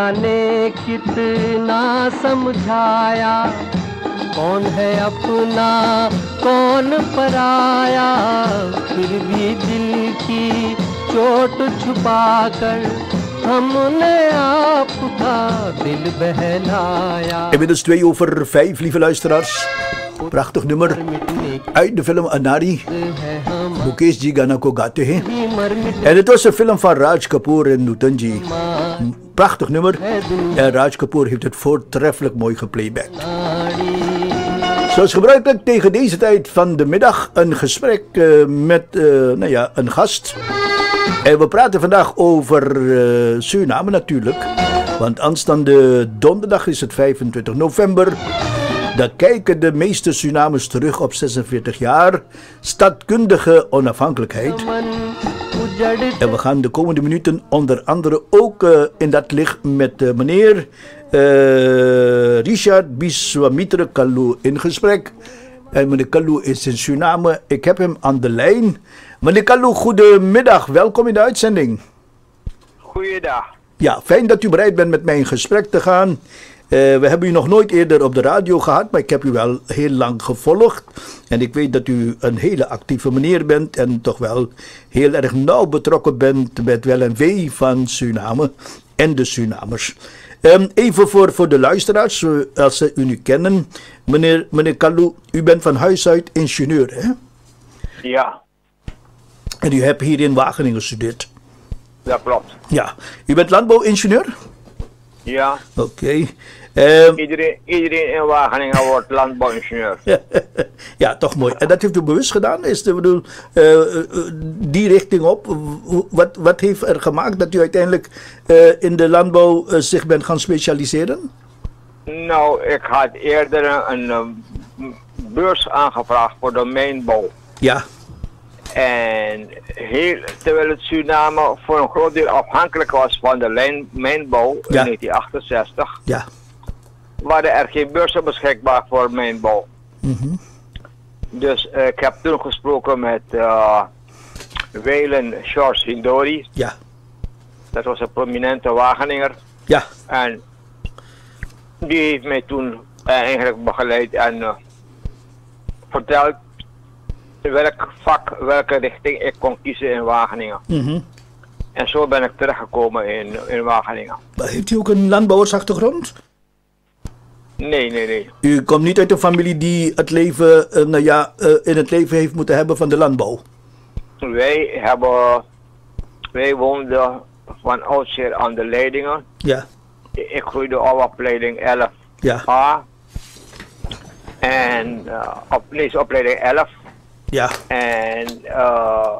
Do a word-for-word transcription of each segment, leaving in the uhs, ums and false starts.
जाने कितना समझाया, कौन है अपना कौन पराया, फिर भी दिल की चोट छुपाकर हमने आपका दिल बहलाया. Inmiddels twee over vijf, lieve luisteraars. Prachtig nummer uit de film Anari. Mukesh ji gana ko gaate hain. En het was een film van Raj Kapoor en Nutan ji. Prachtig nummer. En Raj Kapoor heeft het voortreffelijk mooi geplaybacked. Zoals gebruikelijk tegen deze tijd van de middag een gesprek uh, met uh, nou ja, een gast. En we praten vandaag over uh, Suriname natuurlijk. Want aanstaande donderdag is het vijfentwintig november. Dan kijken de meeste Surinamers terug op zesenveertig jaar staatkundige onafhankelijkheid. En we gaan de komende minuten onder andere ook uh, in dat licht met uh, meneer uh, Richard Biswamitra Kalu in gesprek. En meneer Kalu is in Suriname. Ik heb hem aan de lijn. Meneer Kalu, goedemiddag. Welkom in de uitzending. Goeiedag. Ja, fijn dat u bereid bent met mij in gesprek te gaan. Uh, we hebben u nog nooit eerder op de radio gehad, maar ik heb u wel heel lang gevolgd. En ik weet dat u een hele actieve meneer bent en toch wel heel erg nauw betrokken bent met wel en wee van Suriname en de Surinamers. Um, even voor, voor de luisteraars, als ze u nu kennen. Meneer, meneer Kalu, u bent van huis uit ingenieur, hè? Ja. En u hebt hier in Wageningen gestudeerd. Dat klopt. Ja. U bent landbouwingenieur? Ja. Oké. Okay. Um, iedereen, iedereen in Wageningen wordt landbouwingenieur. Ja, toch mooi. En dat heeft u bewust gedaan? Is de, bedoel, uh, uh, die richting op? Wat, wat heeft er gemaakt dat u uiteindelijk uh, in de landbouw uh, zich bent gaan specialiseren? Nou, ik had eerder een, een beurs aangevraagd voor de mijnbouw. Ja. En heel, terwijl het Suriname voor een groot deel afhankelijk was van de lijn, mijnbouw in ja. negentien achtenzestig, ja. waren er geen beurzen beschikbaar voor mijnbouw. Mm-hmm. Dus uh, ik heb toen gesproken met uh, Welen George Hindori. Ja. Dat was een prominente Wageninger. Ja. En die heeft mij toen uh, eigenlijk begeleid en uh, verteld welk vak, welke richting ik kon kiezen in Wageningen. Mm-hmm. En zo ben ik terechtgekomen in, in Wageningen. Maar heeft u ook een landbouwersachtergrond? Nee, nee, nee. U komt niet uit een familie die het leven, uh, nou ja, uh, in het leven heeft moeten hebben van de landbouw? Wij hebben, wij woonden van oudsher aan de leidingen. Ja. Ik groeide op op leiding elf Ja. A. En uh, op, nee, op leiding elf. Ja. En uh,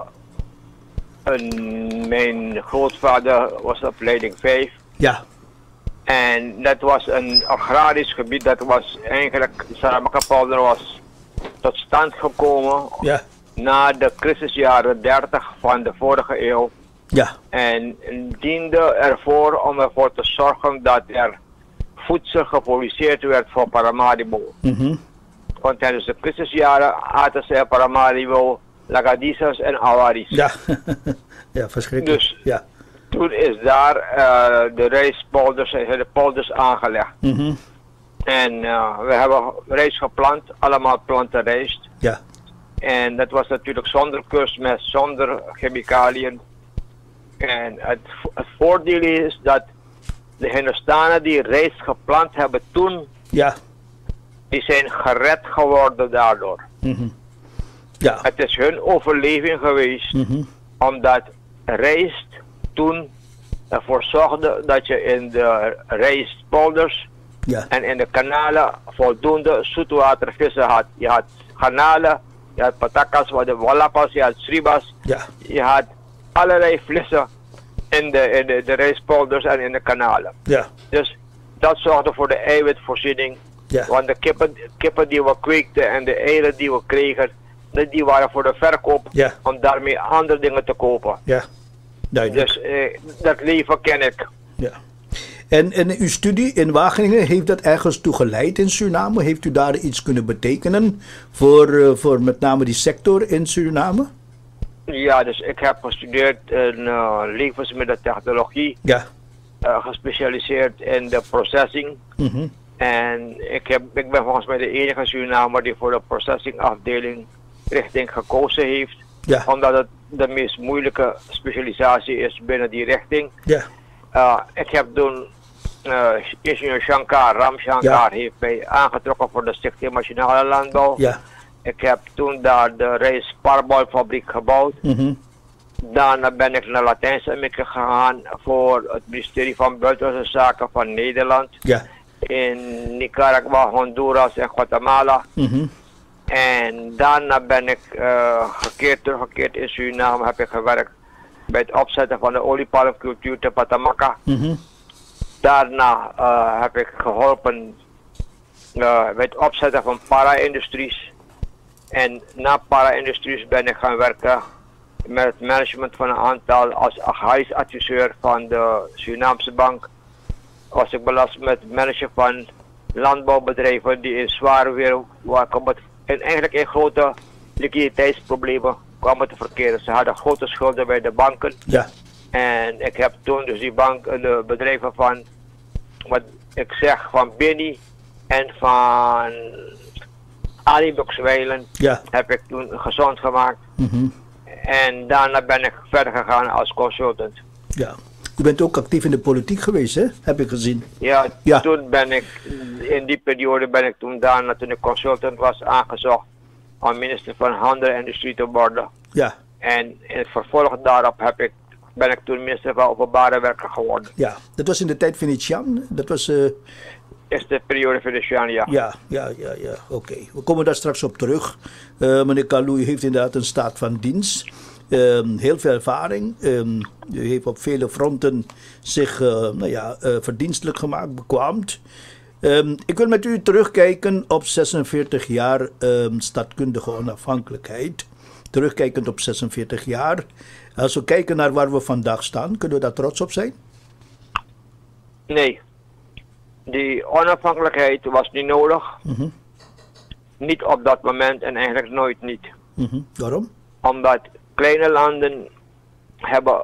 een, mijn grootvader was op leiding vijf. Ja. En dat was een agrarisch gebied, dat was eigenlijk, Saramaka-polder was tot stand gekomen ja. na de crisisjaren dertig van de vorige eeuw. Ja. En diende ervoor om ervoor te zorgen dat er voedsel geproduceerd werd voor Paramaribo. Mm-hmm. Want tijdens de crisisjaren aten ze Paramaribo, Lagadisas en Awaris. Ja, ja, verschrikkelijk. Dus ja. toen is daar uh, de rijstpolders, de polders aangelegd. Mm-hmm. En uh, we hebben rijst geplant, allemaal planten rijst. Ja. En dat was natuurlijk zonder kunstmest, zonder chemicaliën. En het, het voordeel is dat de Hindustanen die rijst geplant hebben toen, ja. die zijn gered geworden daardoor. Mm-hmm. Ja. Het is hun overleving geweest, mm-hmm. omdat rijst toen ervoor zorgde dat je in de rijstpolders ja. en in de kanalen voldoende zoetwatervissen had. Je had garnalen, je had patakas, je had wallapas, je had sribas, ja. je had allerlei vissen in de, in de, de rijstpolders en in de kanalen. Ja. Dus dat zorgde voor de eiwitvoorziening. Ja. Want de kippen, kippen die we kweekten en de eieren die we kregen, die waren voor de verkoop, ja. om daarmee andere dingen te kopen. Ja, duidelijk. Dus eh, dat leven ken ik. Ja. En, en uw studie in Wageningen, heeft dat ergens toe geleid in Suriname? Heeft u daar iets kunnen betekenen voor, uh, voor met name die sector in Suriname? Ja, dus ik heb gestudeerd in uh, levensmiddeltechnologie. Ja. uh, gespecialiseerd in de processing. Mhm. En ik, heb, ik ben volgens mij de enige Surinamer die voor de processingafdeling richting gekozen heeft. Ja. Omdat het de meest moeilijke specialisatie is binnen die richting. Ja. Uh, ik heb toen, uh, ingenieur Shankar, Ram Shankar, Ja. heeft mij aangetrokken voor de Stichting Nationale Landbouw. Ja. Ik heb toen daar de rijst parboilfabriek gebouwd. Mhm. Daarna ben ik naar Latijns-Amerika gegaan voor het ministerie van Buitenlandse Zaken van Nederland. Ja. In Nicaragua, Honduras en Guatemala. Mhm. En daarna ben ik uh, gekeerd, teruggekeerd in Suriname, heb ik gewerkt bij het opzetten van de oliepalmcultuur te Patamaca. Mhm. Daarna uh, heb ik geholpen uh, bij het opzetten van para-industries. En na para-industries ben ik gaan werken met het management van een aantal, als agrarisch adviseur van de Surinaamse Bank. Was ik belast met het managen van landbouwbedrijven die in zware weer waar komen en eigenlijk in grote liquiditeitsproblemen kwamen te verkeren. Ze hadden grote schulden bij de banken. Ja. En ik heb toen dus die bank, de bedrijven van, wat ik zeg, van Bini en van Alibuxwijlen Ja. heb ik toen gezond gemaakt. Mhm. En daarna ben ik verder gegaan als consultant. Ja. U bent ook actief in de politiek geweest, hè? Heb ik gezien. Ja, Ja. toen ben ik, in die periode ben ik toen daarna, toen ik consultant was, aangezocht om minister van Handel en Industrie te worden. Ja. En in het vervolg daarop heb ik, ben ik toen minister van Openbare Werken geworden. Ja. Dat was in de tijd Venetiaan. Dat was... eh, Is de periode van de Sjan, ja. Ja, ja, ja, ja. Oké. We komen daar straks op terug. Uh, meneer Kalou, u heeft inderdaad een staat van dienst. Um, heel veel ervaring. Um, u heeft op vele fronten zich uh, nou ja, uh, verdienstelijk gemaakt, bekwaamd. Um, ik wil met u terugkijken op zesenveertig jaar um, staatkundige onafhankelijkheid. Terugkijkend op zesenveertig jaar. Als we kijken naar waar we vandaag staan, kunnen we daar trots op zijn? Nee. Die onafhankelijkheid was niet nodig. Mm-hmm. Niet op dat moment en eigenlijk nooit niet. Mm-hmm. Waarom? Omdat kleine landen hebben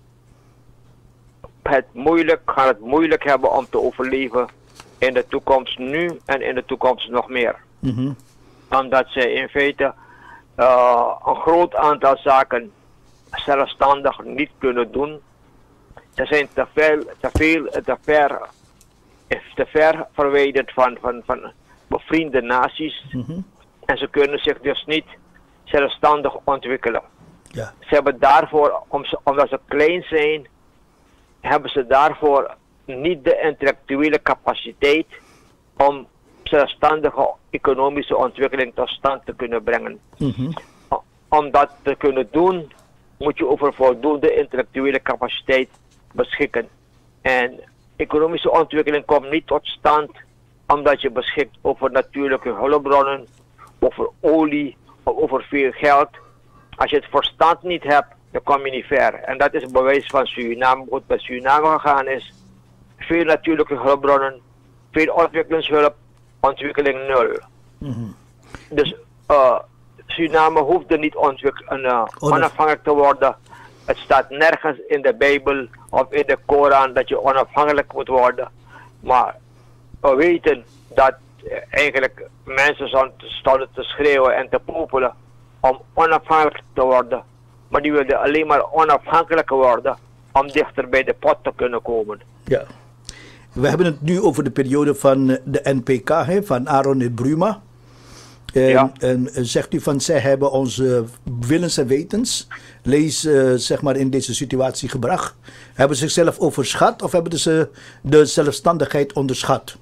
het moeilijk, gaan het moeilijk hebben om te overleven in de toekomst nu en in de toekomst nog meer. Mm-hmm. Omdat ze in feite uh, een groot aantal zaken zelfstandig niet kunnen doen. Ze zijn te veel, te veel, te ver, te ver verwijderd van, van, van bevriende naties. Mm-hmm. En ze kunnen zich dus niet zelfstandig ontwikkelen. Ja. Ze hebben daarvoor, om ze, omdat ze klein zijn, hebben ze daarvoor niet de intellectuele capaciteit om zelfstandige economische ontwikkeling tot stand te kunnen brengen. Mm-hmm. Om dat te kunnen doen, moet je over voldoende intellectuele capaciteit beschikken. En economische ontwikkeling komt niet tot stand omdat je beschikt over natuurlijke hulpbronnen, over olie, of over veel geld. Als je het verstand niet hebt, dan kom je niet ver. En dat is het bewijs van Suriname. Wat bij Suriname gegaan is, veel natuurlijke hulpbronnen, veel ontwikkelingshulp, ontwikkeling nul. Mm-hmm. Dus uh, Suriname hoefde niet uh, onafhankelijk te worden. Het staat nergens in de Bijbel of in de Koran dat je onafhankelijk moet worden. Maar we weten dat uh, eigenlijk mensen stonden te schreeuwen en te popelen om onafhankelijk te worden. Maar die wilden alleen maar onafhankelijk worden om dichter bij de pot te kunnen komen. Ja. We hebben het nu over de periode van de N P K, hè, van Aaron en Bruma. En, ja. en zegt u van zij hebben onze willens en wetens, lees uh, zeg maar in deze situatie gebracht. Hebben ze zichzelf overschat of hebben ze de zelfstandigheid onderschat?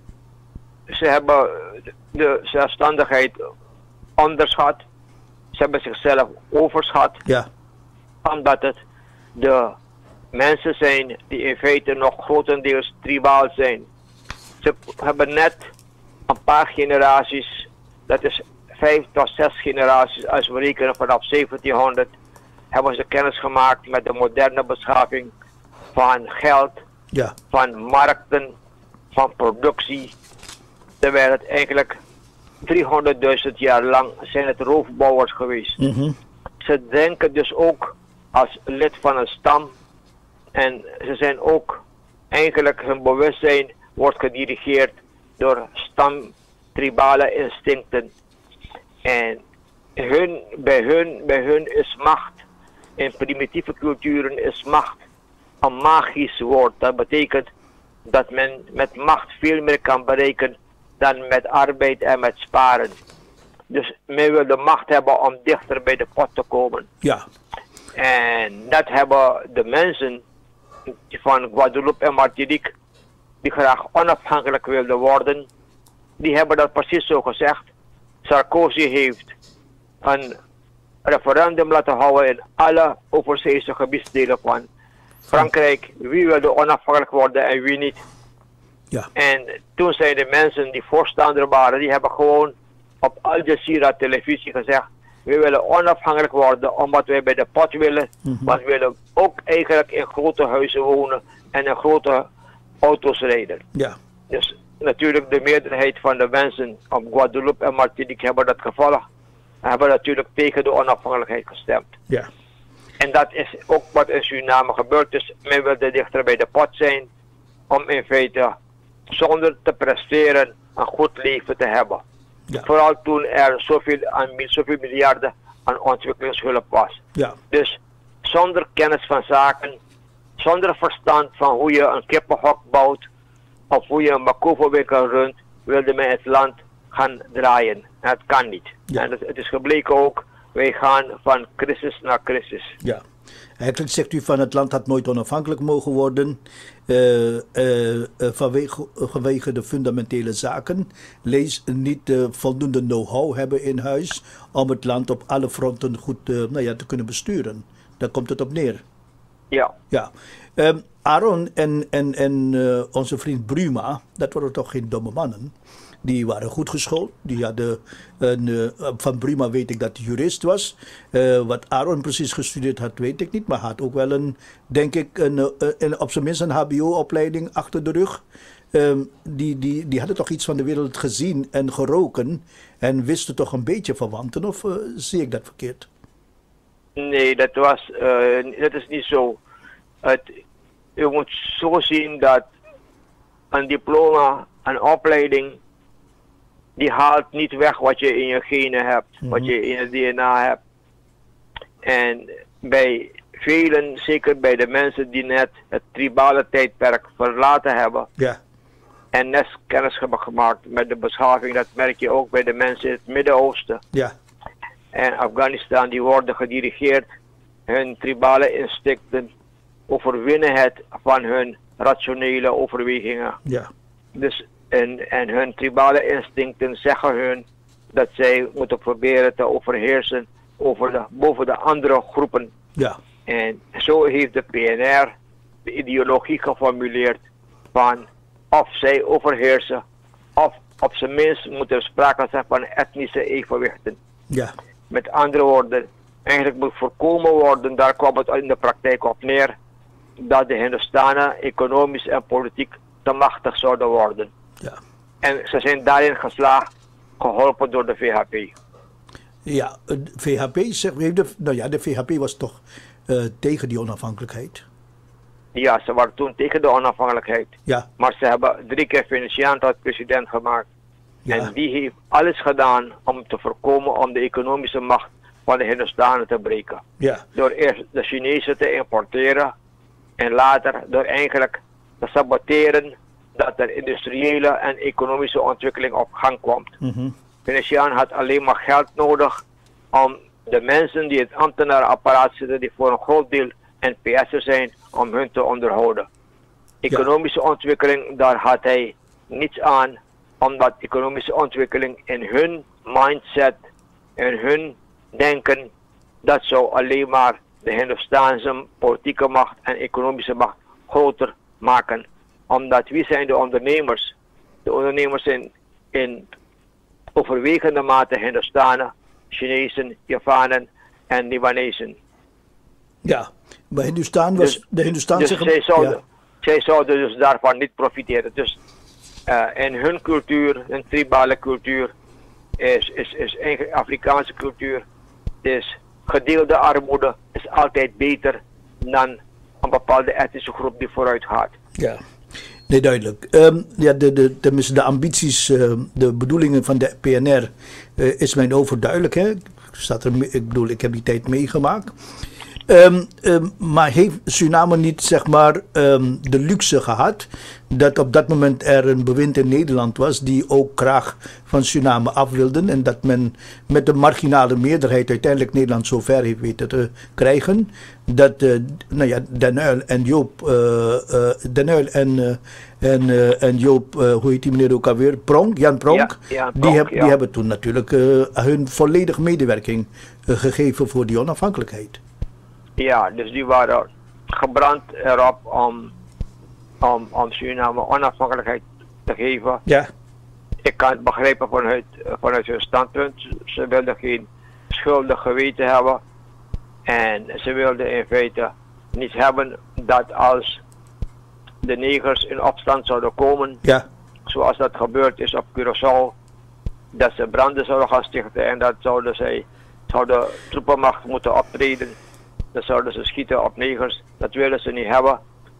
Ze hebben de zelfstandigheid onderschat. Ze hebben zichzelf overschat. Ja. Omdat het de mensen zijn die in feite nog grotendeels tribaal zijn. Ze hebben net een paar generaties, dat is vijf tot zes generaties als we rekenen vanaf zeventienhonderd, hebben ze kennis gemaakt met de moderne beschaving van geld, ja. van markten, van productie. Terwijl het eigenlijk driehonderdduizend jaar lang zijn het roofbouwers geweest. Mm-hmm. Ze denken dus ook als lid van een stam en ze zijn ook eigenlijk hun bewustzijn wordt gedirigeerd door stam-tribale instincten. En hun, bij, hun, bij hun is macht, in primitieve culturen is macht een magisch woord. Dat betekent dat men met macht veel meer kan bereiken dan met arbeid en met sparen. Dus men wil de macht hebben om dichter bij de pot te komen. Ja. En dat hebben de mensen van Guadeloupe en Martinique, die graag onafhankelijk wilden worden, die hebben dat precies zo gezegd. Sarkozy heeft een referendum laten houden in alle overzeese gebiedsdelen van Frankrijk. Wie wilde onafhankelijk worden en wie niet. Ja. En toen zijn de mensen die voorstander waren, die hebben gewoon op Al Jazeera televisie gezegd, we willen onafhankelijk worden omdat wij bij de pot willen. Mm-hmm. Maar we willen ook eigenlijk in grote huizen wonen en in grote auto's rijden. Ja. Dus natuurlijk de meerderheid van de mensen op Guadeloupe en Martinique hebben dat gevolgd. Hebben natuurlijk tegen de onafhankelijkheid gestemd. Ja. En dat is ook wat in Suriname gebeurt. Dus men wilde dichter bij de pot zijn om in feite zonder te presteren een goed leven te hebben. Ja. Vooral toen er zoveel, aan, zoveel miljarden aan ontwikkelingshulp was. Ja. Dus zonder kennis van zaken, zonder verstand van hoe je een kippenhok bouwt of hoe je een bakovo-winkel runt, wilde men het land gaan draaien. En het kan niet. Ja. En het, het is gebleken ook, wij gaan van crisis naar crisis. Ja. Eigenlijk zegt u van het land had nooit onafhankelijk mogen worden uh, uh, uh, vanwege, uh, vanwege de fundamentele zaken. Lees niet uh, voldoende know-how hebben in huis om het land op alle fronten goed uh, nou ja, te kunnen besturen. Daar komt het op neer. Ja. Ja. Um, Aaron en, en, en uh, onze vriend Bruma, dat waren toch geen domme mannen. Die waren goed geschoold. Die hadden een, uh, van Bruma weet ik dat hij jurist was. Uh, wat Aaron precies gestudeerd had, weet ik niet. Maar had ook wel een, denk ik, een, uh, een, op zijn minst een H B O-opleiding achter de rug. Um, die, die, die hadden toch iets van de wereld gezien en geroken. En wisten toch een beetje verwanten. Of uh, zie ik dat verkeerd? Nee, dat, was, uh, dat is niet zo. Het, je moet zo zien dat een diploma, een opleiding, die haalt niet weg wat je in je genen hebt, mm-hmm. wat je in het D N A hebt. En bij velen, zeker bij de mensen die net het tribale tijdperk verlaten hebben, ja. en net kennis hebben gemaakt met de beschaving, dat merk je ook bij de mensen in het Midden-Oosten. Ja. En Afghanistan, die worden gedirigeerd, hun tribale instincten overwinnen het van hun rationele overwegingen. Ja. Dus en, en hun tribale instincten zeggen hun dat zij moeten proberen te overheersen over de, boven de andere groepen. Ja. En zo heeft de P N R de ideologie geformuleerd van of zij overheersen of op zijn minst moet er sprake zijn van etnische evenwichten. Ja. Met andere woorden, eigenlijk moet voorkomen worden, daar kwam het in de praktijk op neer, dat de Hindustanen economisch en politiek te machtig zouden worden. Ja. En ze zijn daarin geslaagd, geholpen door de V H P. Ja, de V H P zegt, de, nou ja, de V H P was toch uh, tegen die onafhankelijkheid? Ja, ze waren toen tegen de onafhankelijkheid. Ja. Maar ze hebben drie keer Venetiaan tot president gemaakt. Ja. En die heeft alles gedaan om te voorkomen om de economische macht van de Hindustanen te breken. Ja. Door eerst de Chinezen te importeren en later door eigenlijk te saboteren dat er industriële en economische ontwikkeling op gang kwam. Mm-hmm. Venetiaan had alleen maar geld nodig om de mensen die het ambtenarenapparaat zitten, die voor een groot deel N P S'ers zijn, om hun te onderhouden. Economische ja. ontwikkeling, daar had hij niets aan, omdat economische ontwikkeling in hun mindset, in hun denken, dat zou alleen maar de Hindustaanse politieke macht en economische macht groter maken. Omdat wie zijn de ondernemers? De ondernemers zijn in overwegende mate Hindustanen, Chinezen, Javanen en Libanezen. Ja, maar Hindustan was... Dus, de Hindustan dus zeggen, zij, zouden, ja. zij zouden dus daarvan niet profiteren. Dus uh, in hun cultuur, hun tribale cultuur, is, is, is eigenlijk Afrikaanse cultuur, is gedeelde armoede is altijd beter dan een bepaalde etnische groep die vooruit gaat. Ja. Nee, duidelijk. Um, ja, de, de, tenminste, de ambities, uh, de bedoelingen van de P N R uh, is mijn overduidelijk. Hè? Staat er, ik bedoel, ik heb die tijd meegemaakt. Um, um, maar heeft Suriname niet, zeg maar, um, de luxe gehad dat op dat moment er een bewind in Nederland was die ook graag van Suriname af wilden en dat men met de marginale meerderheid uiteindelijk Nederland zo ver heeft weten te krijgen dat uh, nou ja, Den Uyl en Joop uh, uh, Den Uyl en, uh, en, uh, en Joop, uh, hoe heet die meneer ook alweer, Pronk, Jan Pronk, ja, Jan die, Pronk heb, ja. die hebben toen natuurlijk uh, hun volledige medewerking uh, gegeven voor die onafhankelijkheid. Ja, dus die waren gebrand erop om, om, om Suriname onafhankelijkheid te geven. Ja. Ik kan het begrijpen vanuit, vanuit hun standpunt. Ze wilden geen schuldig geweten hebben. En ze wilden in feite niet hebben dat als de negers in opstand zouden komen, Ja. zoals dat gebeurd is op Curaçao, dat ze branden zouden gaan stichten en dat zouden zij, zouden troepenmacht moeten optreden. Dan zouden ze schieten op negers. Dat willen ze niet hebben.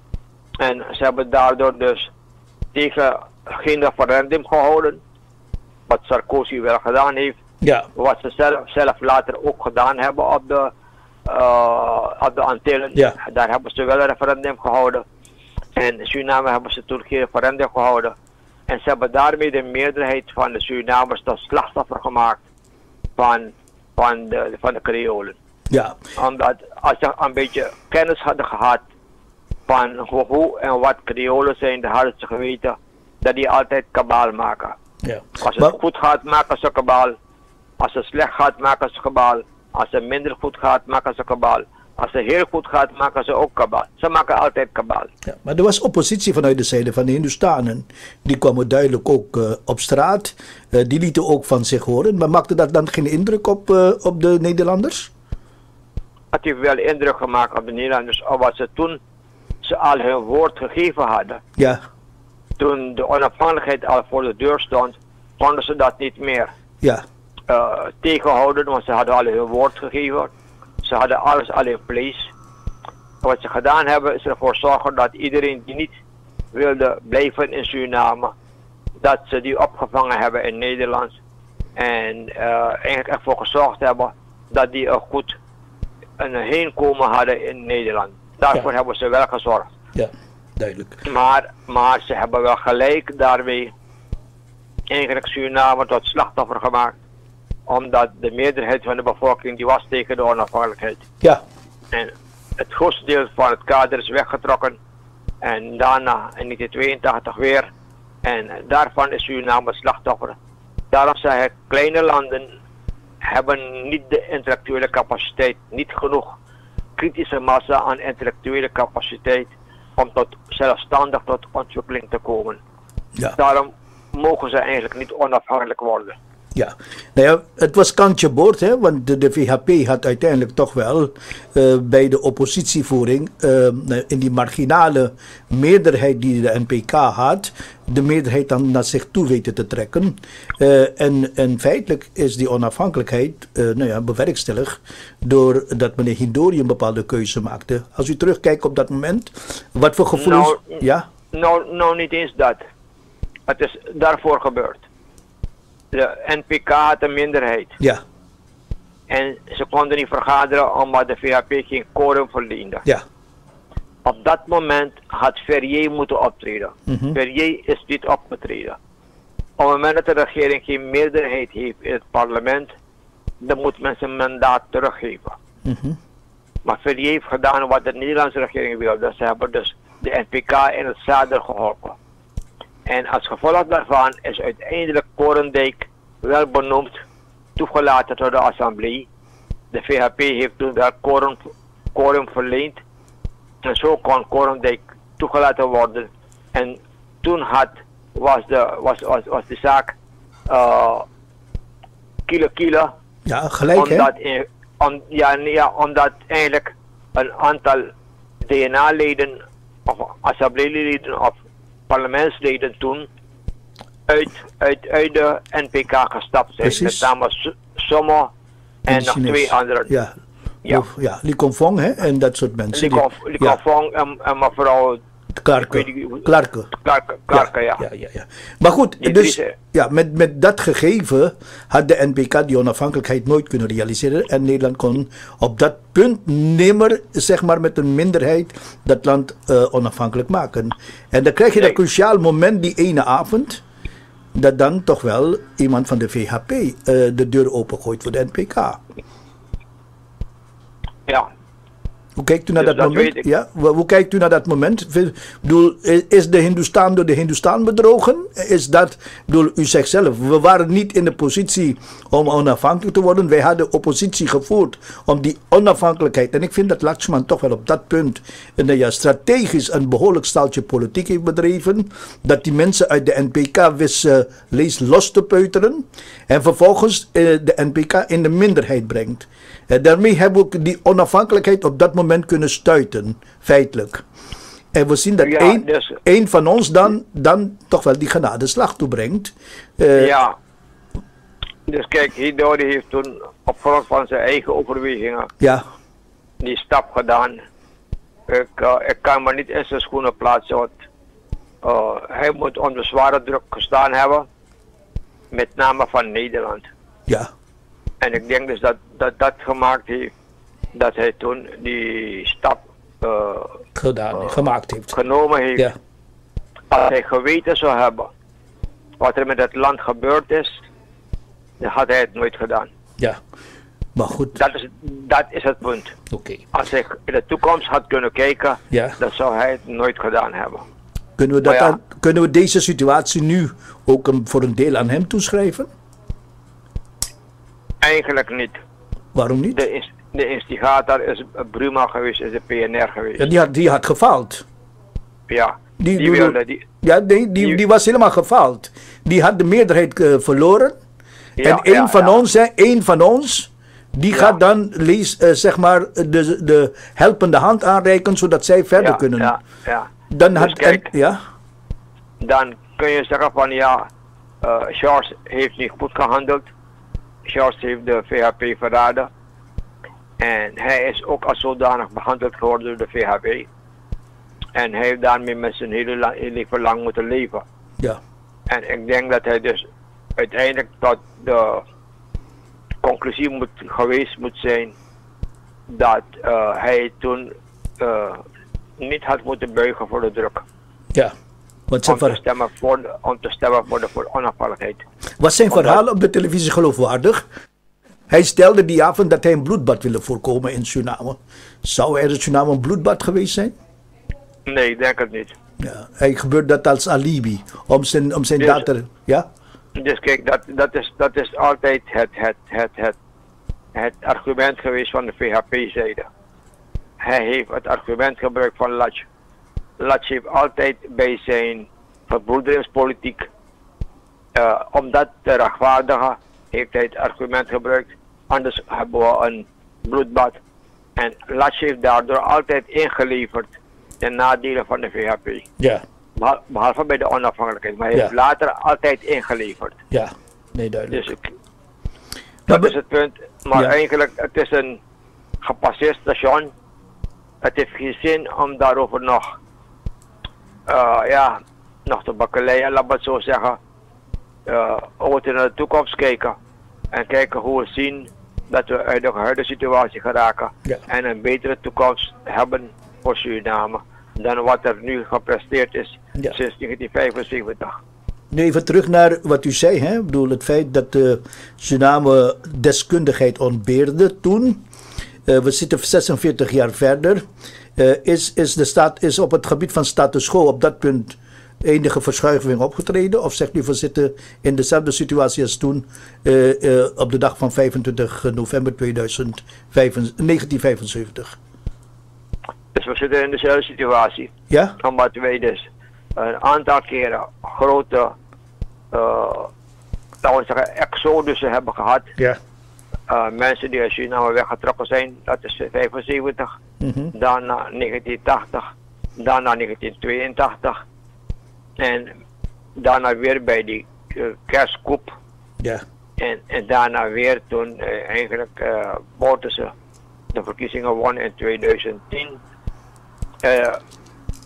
En ze hebben daardoor dus tegen geen referendum gehouden. Wat Sarkozy wel gedaan heeft. Ja. Wat ze zelf, zelf later ook gedaan hebben op de, uh, op de Antillen. Ja. Daar hebben ze wel een referendum gehouden. En in Suriname hebben ze toen geen referendum gehouden. En ze hebben daarmee de meerderheid van de Surinamers tot slachtoffer gemaakt van, van de, van de Creolen. Ja. Omdat als ze een beetje kennis hadden gehad van hoe en wat Creolen zijn, dan hadden ze geweten dat die altijd kabaal maken. Ja. Als het Maar, goed gaat, maken ze kabaal. Als het slecht gaat, maken ze kabaal. Als het minder goed gaat, maken ze kabaal. Als het heel goed gaat, maken ze ook kabaal. Ze maken altijd kabaal. ja, maar er was oppositie vanuit de zijde van de Hindustanen. Die kwamen duidelijk ook uh, op straat. Uh, die lieten ook van zich horen. Maar maakte dat dan geen indruk op, uh, op de Nederlanders? Het heeft wel indruk gemaakt op de Nederlanders, omdat ze toen ze al hun woord gegeven hadden. Ja. Toen de onafhankelijkheid al voor de deur stond, konden ze dat niet meer Ja. uh, tegenhouden, want ze hadden al hun woord gegeven. Ze hadden alles al in place. Wat ze gedaan hebben is ervoor zorgen dat iedereen die niet wilde blijven in Suriname, dat ze die opgevangen hebben in Nederland. En uh, eigenlijk ervoor gezorgd hebben dat die een goed een heenkomen hadden in Nederland. Daarvoor Ja. hebben ze wel gezorgd. Ja, duidelijk. Maar, maar ze hebben wel gelijk daarmee eigenlijk Suriname tot slachtoffer gemaakt. Omdat de meerderheid van de bevolking die was tegen de onafhankelijkheid. Ja. En het grootste deel van het kader is weggetrokken. En daarna in negentien tweeëntachtig weer. En daarvan is Suriname slachtoffer. Daarom zeg ik, kleine landen hebben niet de intellectuele capaciteit, niet genoeg kritische massa aan intellectuele capaciteit om tot zelfstandig tot ontwikkeling te komen. Ja. Daarom mogen ze eigenlijk niet onafhankelijk worden. Ja, nou ja, het was kantje boord, hè, want de, de V H P had uiteindelijk toch wel uh, bij de oppositievoering uh, in die marginale meerderheid die de N P K had, de meerderheid dan naar zich toe weten te trekken. Uh, en, en feitelijk is die onafhankelijkheid uh, nou ja, bewerkstelligd doordat meneer Hindori een bepaalde keuze maakte. Als u terugkijkt op dat moment, wat voor gevoelens... Nou, ja? nou, nou niet eens dat. Het is daarvoor gebeurd. De N P K had een minderheid. Ja. En ze konden niet vergaderen omdat de V H P geen quorum verdiende. Ja. Op dat moment had Ferrier moeten optreden. Mm-hmm. Ferrier is niet opgetreden. Op het moment dat de regering geen meerderheid heeft in het parlement, dan moet men zijn mandaat teruggeven. Mm-hmm. Maar Ferrier heeft gedaan wat de Nederlandse regering wilde. Ze hebben dus de N P K in het zadel geholpen. En als gevolg daarvan is uiteindelijk Korendijk wel benoemd, toegelaten door de assemblee. De V H P heeft toen wel quorum, quorum verleend. En zo kon Korendijk toegelaten worden. En toen had, was, de, was, was, was de zaak uh, kilo kilo. Ja, gelijk omdat, hè? in, om, ja, ja, omdat eigenlijk een aantal D N A-leden of assembleeleden of parlementsleden toen uit, uit, uit de N P K gestapt zijn. Precies. Met name Sommo en, en nog Chinees. twee anderen. Ja. Ja. Of, ja, Lee Kon Fong hè, en dat soort mensen. Lee Kon ja. Fong en, en mevrouw Clarke. Clarke. Clarke, Clarke, ja. Ja, ja, ja. Maar goed, Die dus drie- ja, met, met dat gegeven had de N P K die onafhankelijkheid nooit kunnen realiseren. En Nederland kon op dat punt nimmer, zeg maar met een minderheid, dat land uh, onafhankelijk maken. En dan krijg je Nee. dat cruciaal moment, die ene avond, dat dan toch wel iemand van de V H P uh, de deur opengooit voor de N P K. Ja. Hoe kijkt u naar Dus dat, dat moment? weet ik. Ja, hoe, hoe kijkt u naar dat moment? Vind- Ik bedoel, is- is de Hindustan door de Hindustan bedrogen? Is dat, ik bedoel, u zegt zelf, we waren niet in de positie om onafhankelijk te worden. Wij hadden oppositie gevoerd om die onafhankelijkheid. En ik vind dat Lakshman toch wel op dat punt een, ja, strategisch een behoorlijk staaltje politiek heeft bedreven. Dat die mensen uit de N P K wist uh, lees los te peuteren. En vervolgens uh, de N P K in de minderheid brengt. En daarmee hebben we ook die onafhankelijkheid op dat moment kunnen stuiten, feitelijk. En we zien dat Ja, één, dus- één van ons dan, dan toch wel die genadeslag toebrengt. Uh, Ja. Dus kijk, Hidori heeft toen op grond van zijn eigen overwegingen ja, die stap gedaan. Ik, uh, ik kan me niet in zijn schoenen plaatsen, want uh, hij moet onder zware druk gestaan hebben, met name van Nederland. ja, En ik denk dus dat dat, dat gemaakt heeft dat hij toen die stap uh, gedaan, gemaakt heeft. genomen heeft. Ja, Als hij geweten zou hebben wat er met het land gebeurd is, dan had hij het nooit gedaan. ja. Maar goed, Dat is, dat is het punt. oké. Als hij in de toekomst had kunnen kijken, Ja. dan zou hij het nooit gedaan hebben. Kunnen we, dat Maar ja. aan- kunnen we deze situatie nu ook een, voor een deel aan hem toeschrijven? Eigenlijk niet. Waarom niet? De, ins- de instigator is Bruma geweest, is de P N R geweest. Ja, die, had, die had gefaald. Ja, Die, die, bedoel- wilde die. Ja, nee, die, die- die was helemaal gefaald. Die had de meerderheid uh, verloren. Ja, en één ja, van ja. ons, hè, één van ons, die Ja. gaat dan lees, uh, zeg maar de, de helpende hand aanreiken, zodat zij verder Ja, kunnen. ja, ja. Dan Dus had kijk, en- ja, dan kun je zeggen van ja, uh, Charles heeft niet goed gehandeld. Charles heeft de V H P verraden. En hij is ook als zodanig behandeld geworden door de V H P. En hij heeft daarmee met zijn hele la- hele leven lang moeten leven. ja, En ik denk dat hij dus uiteindelijk tot de conclusie moet, geweest moet zijn dat uh, hij toen uh, niet had moeten buigen voor de druk. ja. Want zijn Om te ver- stemmen voor de, om te stemmen voor de voor onafhankelijkheid. was zijn Omdat- verhaal op de televisie geloofwaardig? Hij stelde die avond dat hij een bloedbad wilde voorkomen in Suriname. Zou er in Suriname een bloedbad geweest zijn? Nee, ik denk het niet. Ja, hij gebeurt dat als alibi. Om zijn, om zijn Dus- daad te- ja? Dus kijk, dat, dat, is, dat is altijd het, het, het, het, het argument geweest van de V H P-zijde. Hij heeft het argument gebruikt van Lach. Lach heeft altijd bij zijn verbroederingspolitiek, uh, om dat te rechtvaardigen, heeft hij het argument gebruikt. Anders hebben we een bloedbad. En Lach heeft daardoor altijd ingeleverd ten nadele van de V H P. Ja, Behal- Behalve bij de onafhankelijkheid, maar hij Ja. heeft later altijd ingeleverd. ja. Nee, duidelijk. Dus ik, Maar dat be- is het punt. Maar Ja. eigenlijk, het is een gepasseerd station. Het heeft geen zin om daarover nog, uh, ja, nog te bakkeleien, laat me het zo zeggen. Uh, we moeten naar de toekomst kijken. En kijken hoe we zien dat we uit de huidige situatie geraken. Ja. En een betere toekomst hebben voor Suriname dan wat er nu gepresteerd is Ja. sinds negentien vijfenzeventig. Nu even terug naar wat u zei. Hè? Ik bedoel, het feit dat de Suriname deskundigheid ontbeerde toen. Uh, we zitten zesenveertig jaar verder. Uh, is, is de staat is op het gebied van status quo op dat punt enige verschuiving opgetreden? Of zegt u, we zitten in dezelfde situatie als toen uh, uh, op de dag van vijfentwintig november negentien vijfenzeventig? Dus we zitten in dezelfde situatie. Ja? Omdat wij dus een aantal keren grote, uh, laten we zeggen, exodussen hebben gehad. Ja. Uh, mensen die uit Suriname weggetrokken zijn, dat is vijfenzeventig, Mhm. daarna negentien tachtig, daarna negentien tweeëntachtig en daarna weer bij die uh, kerstkoep Ja. en, en daarna weer toen uh, eigenlijk uh, Bouterse de verkiezingen won in tweeduizend tien. Uh,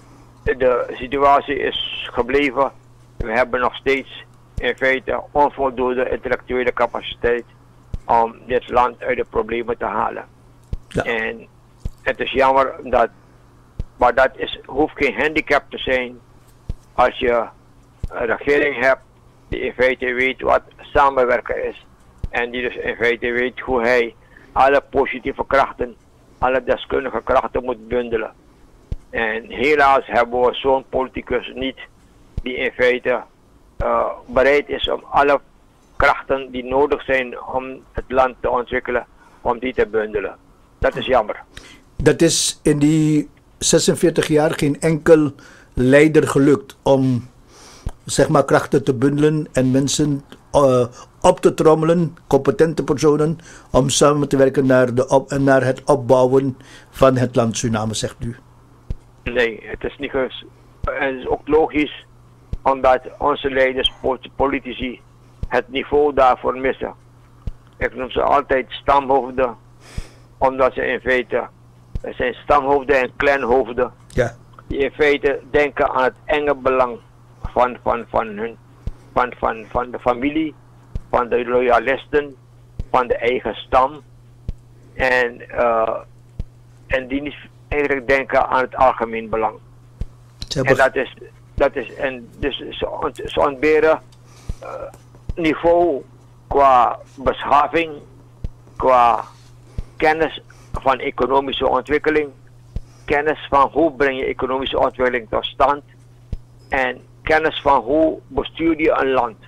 de situatie is gebleven. We hebben nog steeds in feite onvoldoende intellectuele capaciteit om dit land uit de problemen te halen. Ja. En het is jammer dat, maar dat is, hoeft geen handicap te zijn als je een regering hebt die in feite weet wat samenwerken is. En die dus in feite weet hoe hij alle positieve krachten, alle deskundige krachten moet bundelen. En helaas hebben we zo'n politicus niet die in feite uh, bereid is om alle krachten die nodig zijn om het land te ontwikkelen, om die te bundelen. Dat is jammer. Dat is in die zesenveertig jaar geen enkel leider gelukt om, zeg maar, krachten te bundelen en mensen uh, op te trommelen, competente personen, om samen te werken naar, de op, naar het opbouwen van het land Suriname, zegt u? Nee, het is niet ges- en het is ook logisch, omdat onze leiders, politici, het niveau daarvoor missen. Ik noem ze altijd stamhoofden, omdat ze in feite, het zijn stamhoofden en kleinhoofden, Ja. die in feite denken aan het enge belang van, van, van, hun, van, van, van de familie, van de loyalisten, van de eigen stam. En, uh, en die niet eigenlijk denken aan het algemeen belang. Ze En hebben... dat is, dat is, en dus ze, ont, ze ontberen uh, niveau qua beschaving, qua kennis van economische ontwikkeling, kennis van hoe breng je economische ontwikkeling tot stand en kennis van hoe bestuur je een land.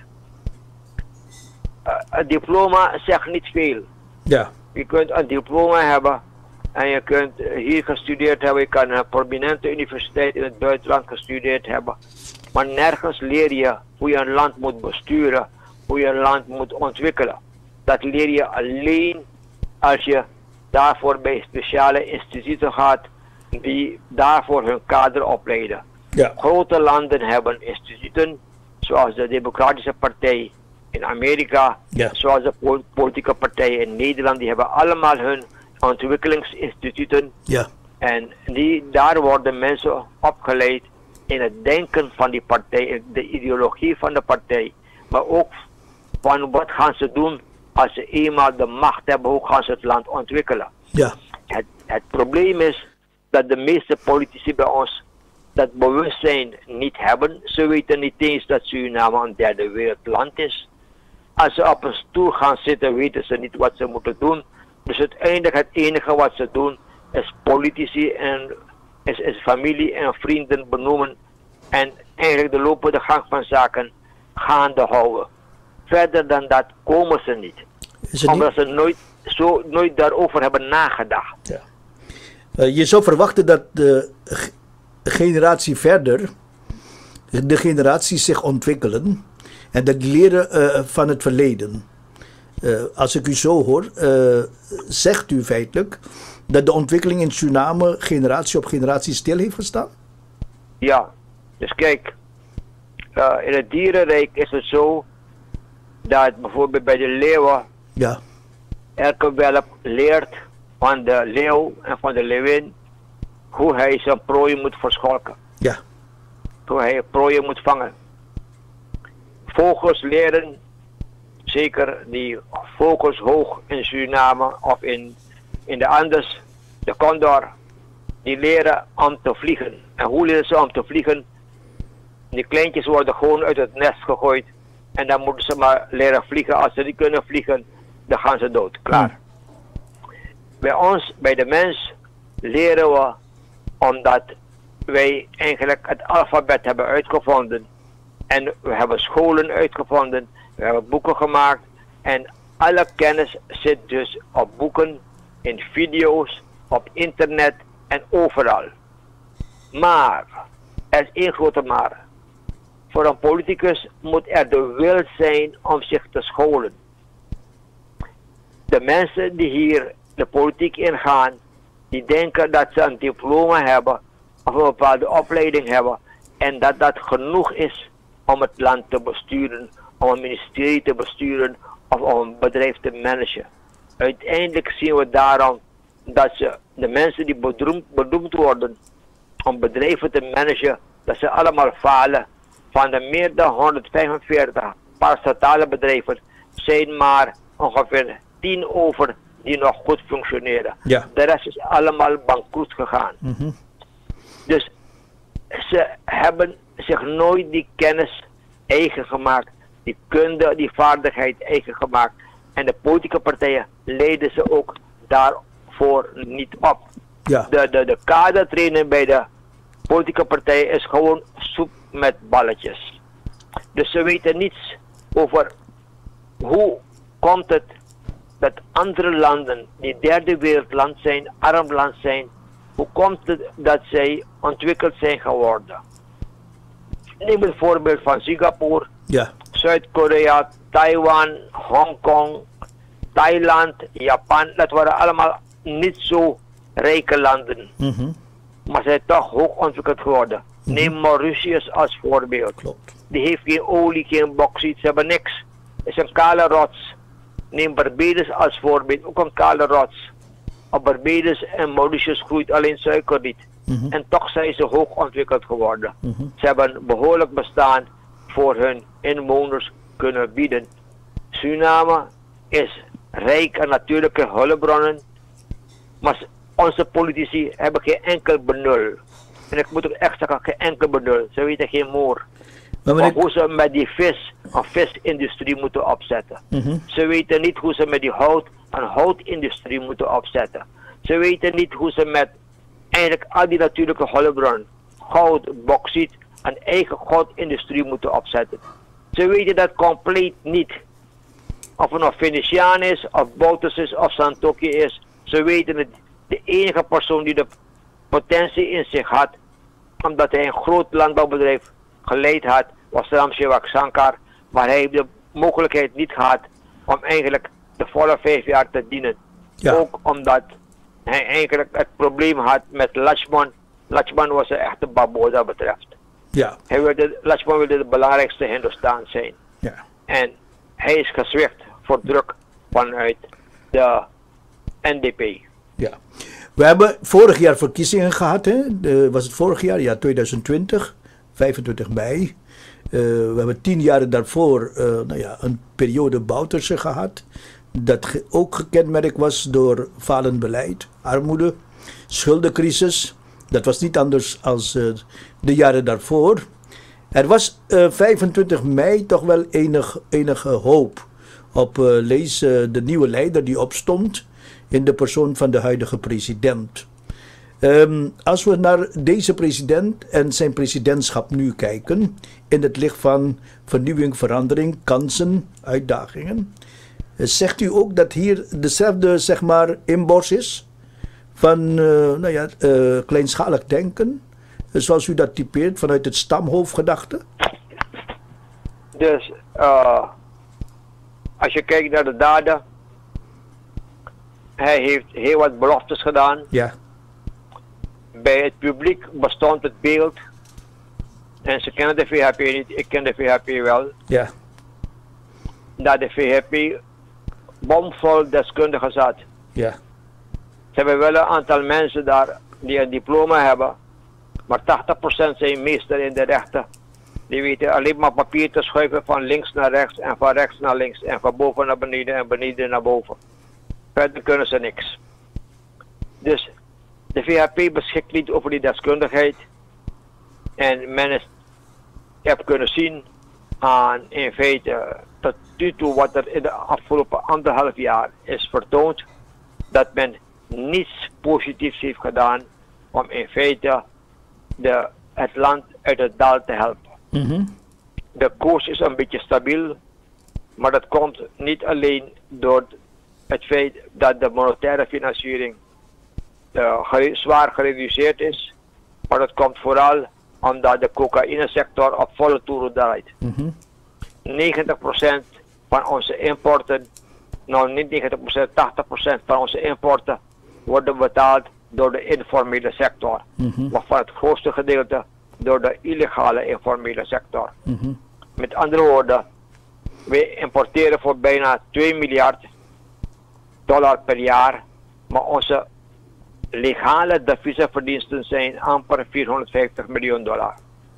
Uh, een diploma zegt niet veel. Ja. Je kunt een diploma hebben en je kunt hier gestudeerd hebben, je kan een prominente universiteit in het buitenland gestudeerd hebben. Maar nergens leer je hoe je een land moet besturen, hoe je een land moet ontwikkelen. Dat leer je alleen als je daarvoor bij speciale instituten gaat die daarvoor hun kader opleiden. Ja. Grote landen hebben instituten zoals de Democratische Partij in Amerika, Ja. zoals de pol- politieke partijen in Nederland, die hebben allemaal hun ontwikkelingsinstituten. Ja. En die, daar worden mensen opgeleid in het denken van die partij, in de ideologie van de partij. Maar ook van wat gaan ze doen als ze eenmaal de macht hebben, hoe gaan ze het land ontwikkelen. Ja. Het, het probleem is dat de meeste politici bij ons dat bewustzijn niet hebben. Ze weten niet eens dat Suriname een derde wereldland is. Als ze op een stoel gaan zitten, weten ze niet wat ze moeten doen. Dus uiteindelijk het enige wat ze doen is politici en is, is familie en vrienden benoemen en eigenlijk de lopende gang van zaken gaande houden. Verder dan dat komen ze niet. Is het niet? Omdat ze nooit, zo, nooit daarover hebben nagedacht. Ja. Uh, je zou verwachten dat de g- generatie verder, de generaties zich ontwikkelen en dat leren uh, van het verleden. Uh, als ik u zo hoor, uh, zegt u feitelijk dat de ontwikkeling in Suriname generatie op generatie stil heeft gestaan? Ja, dus kijk, uh, in het dierenrijk is het zo dat bijvoorbeeld bij de leeuwen Ja. elke welp leert van de leeuw en van de leeuwin hoe hij zijn prooi moet verschalken. Ja. Hoe hij prooien moet vangen. Vogels leren, zeker die vogels hoog in Suriname of in, in de Andes, de condor, die leren om te vliegen. En hoe leren ze om te vliegen? Die kleintjes worden gewoon uit het nest gegooid en dan moeten ze maar leren vliegen. Als ze niet kunnen vliegen, dan gaan ze dood. Klaar. Bij ons, bij de mens, leren we omdat wij eigenlijk het alfabet hebben uitgevonden. En we hebben scholen uitgevonden, we hebben boeken gemaakt. En alle kennis zit dus op boeken, in video's, op internet en overal. Maar, er is één grote maar. Voor een politicus moet er de wil zijn om zich te scholen. De mensen die hier de politiek ingaan, die denken dat ze een diploma hebben of een bepaalde opleiding hebben en dat dat genoeg is om het land te besturen, om een ministerie te besturen of om een bedrijf te managen. Uiteindelijk zien we daarom dat ze, de mensen die bedoemd, bedoemd worden om bedrijven te managen, dat ze allemaal falen. Van de meer dan honderdvijfenveertig parastatale bedrijven zijn maar ongeveer tien over die nog goed functioneren. Ja. De rest is allemaal bankroet gegaan. Mhm. Dus ze hebben zich nooit die kennis eigen gemaakt, die kunde, die vaardigheid eigen gemaakt. En de politieke partijen leiden ze ook daarvoor niet op. Ja. De, de, de kadertraining bij de politieke partijen is gewoon soep met balletjes. Dus ze weten niets over hoe komt het dat andere landen, die derde wereldland zijn, arm land zijn, hoe komt het dat zij ontwikkeld zijn geworden? Neem het voorbeeld van Singapore, Ja. Zuid-Korea, Taiwan, Hongkong, Thailand, Japan. Dat waren allemaal niet zo rijke landen. Mhm. Maar ze zijn toch hoog ontwikkeld geworden. Neem Mauritius als voorbeeld. Klopt. Die heeft geen olie, geen bauxiet, ze hebben niks. Het is een kale rots. Neem Barbados als voorbeeld, ook een kale rots. Op Barbados en Mauritius groeit alleen suiker niet. Mhm. En toch zijn ze hoog ontwikkeld geworden. Mhm. Ze hebben behoorlijk bestaan voor hun inwoners kunnen bieden. Suriname is rijk aan natuurlijke hulpbronnen, maar onze politici hebben geen enkel benul. En ik moet ook echt zeggen, geen enkel benul. Ze weten geen moer. Maar Maar meneer... hoe ze met die vis, een visindustrie moeten opzetten. Mhm. Ze weten niet hoe ze met die hout, een houtindustrie moeten opzetten. Ze weten niet hoe ze met eigenlijk al die natuurlijke hulpbronnen, goud, bauxiet, een eigen goudindustrie moeten opzetten. Ze weten dat compleet niet. Of het nou Venetiaan is, of Boutus is, of Santoki is. Ze weten het. De enige persoon die de potentie in zich had, omdat hij een groot landbouwbedrijf geleid had, was Ram Sewak Sankar. Maar hij heeft de mogelijkheid niet gehad om eigenlijk de volle vijf jaar te dienen. Ja. Ook omdat hij eigenlijk het probleem had met Lakshman. Lakshman was een echte baboe wat dat betreft. Ja. Hij wilde, Lakshman wilde de belangrijkste Hindustan zijn. Ja. En hij is gezwicht voor druk vanuit de N D P. Ja. We hebben vorig jaar verkiezingen gehad, hè? De, was het vorig jaar? Ja, twintig twintig, vijfentwintig mei. Uh, we hebben tien jaar daarvoor uh, nou ja, een periode Bouterse gehad. Dat ge ook gekenmerkt was door falend beleid, armoede, schuldencrisis. Dat was niet anders als uh, de jaren daarvoor. Er was uh, vijfentwintig mei toch wel enig, enige hoop op uh, lees uh, de nieuwe leider die opstond in de persoon van de huidige president. Um, als we naar deze president en zijn presidentschap nu kijken, in het licht van vernieuwing, verandering, kansen, uitdagingen, zegt u ook dat hier dezelfde, zeg maar, inborst is van uh, nou ja, uh, kleinschalig denken, zoals u dat typeert vanuit het stamhoofdgedachte? Dus uh, als je kijkt naar de daden, hij heeft heel wat beloftes gedaan. Ja. Bij het publiek bestond het beeld, en ze kennen de V H P niet, ik ken de V H P wel, Ja. dat de V H P bomvol deskundigen zat. Ja. Ze hebben wel een aantal mensen daar die een diploma hebben, maar tachtig procent zijn meester in de rechten. Die weten alleen maar papier te schuiven van links naar rechts en van rechts naar links en van boven naar beneden en beneden naar boven. Verder kunnen ze niks. Dus de V H P beschikt niet over die deskundigheid. En men is, je hebt kunnen zien aan in feite tot nu toe wat er in de afgelopen anderhalf jaar is vertoond, dat men niets positiefs heeft gedaan om in feite de, het land uit het dal te helpen. Mm-hmm. De koers is een beetje stabiel, maar dat komt niet alleen door het feit dat de monetaire financiering uh, gere zwaar gereduceerd is, maar dat komt vooral omdat de cocaïnesector op volle toeren draait. Mm-hmm. negentig procent van onze importen, nou niet negentig procent, tachtig procent van onze importen worden betaald door de informele sector, Mm-hmm. waarvan het grootste gedeelte door de illegale informele sector. Mm-hmm. Met andere woorden, wij importeren voor bijna twee miljard dollar per jaar, maar onze legale deviezenverdiensten zijn amper vierhonderdvijftig miljoen dollar.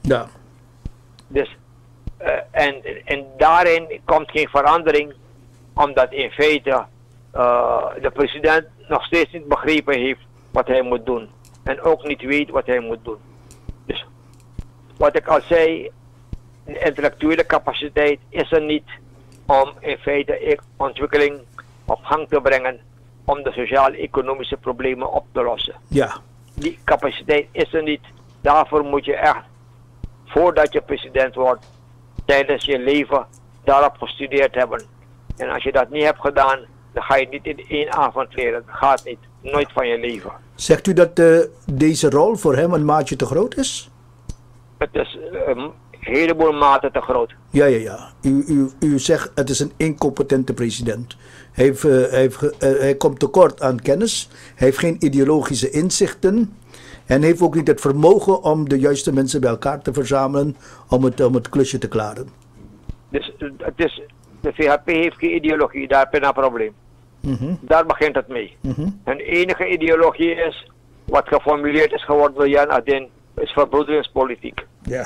Ja. Dus, uh, en, en daarin komt geen verandering, omdat in feite uh, de president nog steeds niet begrepen heeft wat hij moet doen. En ook niet weet wat hij moet doen. Dus wat ik al zei, de intellectuele capaciteit is er niet om in feite ontwikkeling op gang te brengen om de sociaal-economische problemen op te lossen. Ja. Die capaciteit is er niet. Daarvoor moet je echt, voordat je president wordt, tijdens je leven daarop gestudeerd hebben. En als je dat niet hebt gedaan, dan ga je het niet in één avond leren. Dat gaat niet. Nooit van je leven. Zegt u dat uh, deze rol voor hem een maatje te groot is? Het is een heleboel maten te groot. Ja, ja, ja. U, u, u zegt het is een incompetente president. Hij, heeft, uh, hij, heeft, uh, hij komt tekort aan kennis. Hij heeft geen ideologische inzichten. En heeft ook niet het vermogen om de juiste mensen bij elkaar te verzamelen om het, om het klusje te klaren. Dus het is, de V H P heeft geen ideologie, daar heb je een probleem. Mm-hmm. Daar begint het mee. Mm-hmm. Hun enige ideologie is, wat geformuleerd is geworden door Jan Adin, is verbroederingspolitiek. Ja.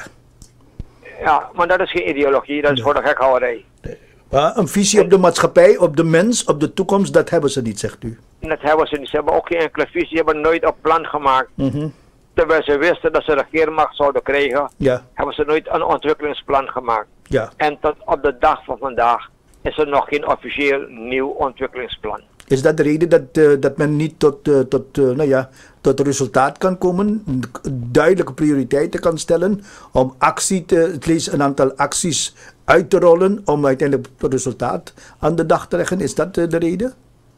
Ja, maar dat is geen ideologie, dat is Nee. voor de gekhouderij. Nee. Maar een visie op de maatschappij, op de mens, op de toekomst, dat hebben ze niet, zegt u. Dat hebben ze niet. Ze hebben ook geen enkele visie, ze hebben nooit een plan gemaakt. Mm-hmm. Terwijl ze wisten dat ze regeermacht zouden krijgen, Ja, hebben ze nooit een ontwikkelingsplan gemaakt. ja. En tot op de dag van vandaag is er nog geen officieel nieuw ontwikkelingsplan. Is dat de reden dat, uh, dat men niet tot, uh, tot, uh, nou ja, tot resultaat kan komen, duidelijke prioriteiten kan stellen, om actie te, het lees een aantal acties uit te rollen, om uiteindelijk tot resultaat aan de dag te leggen? Is dat uh, de reden?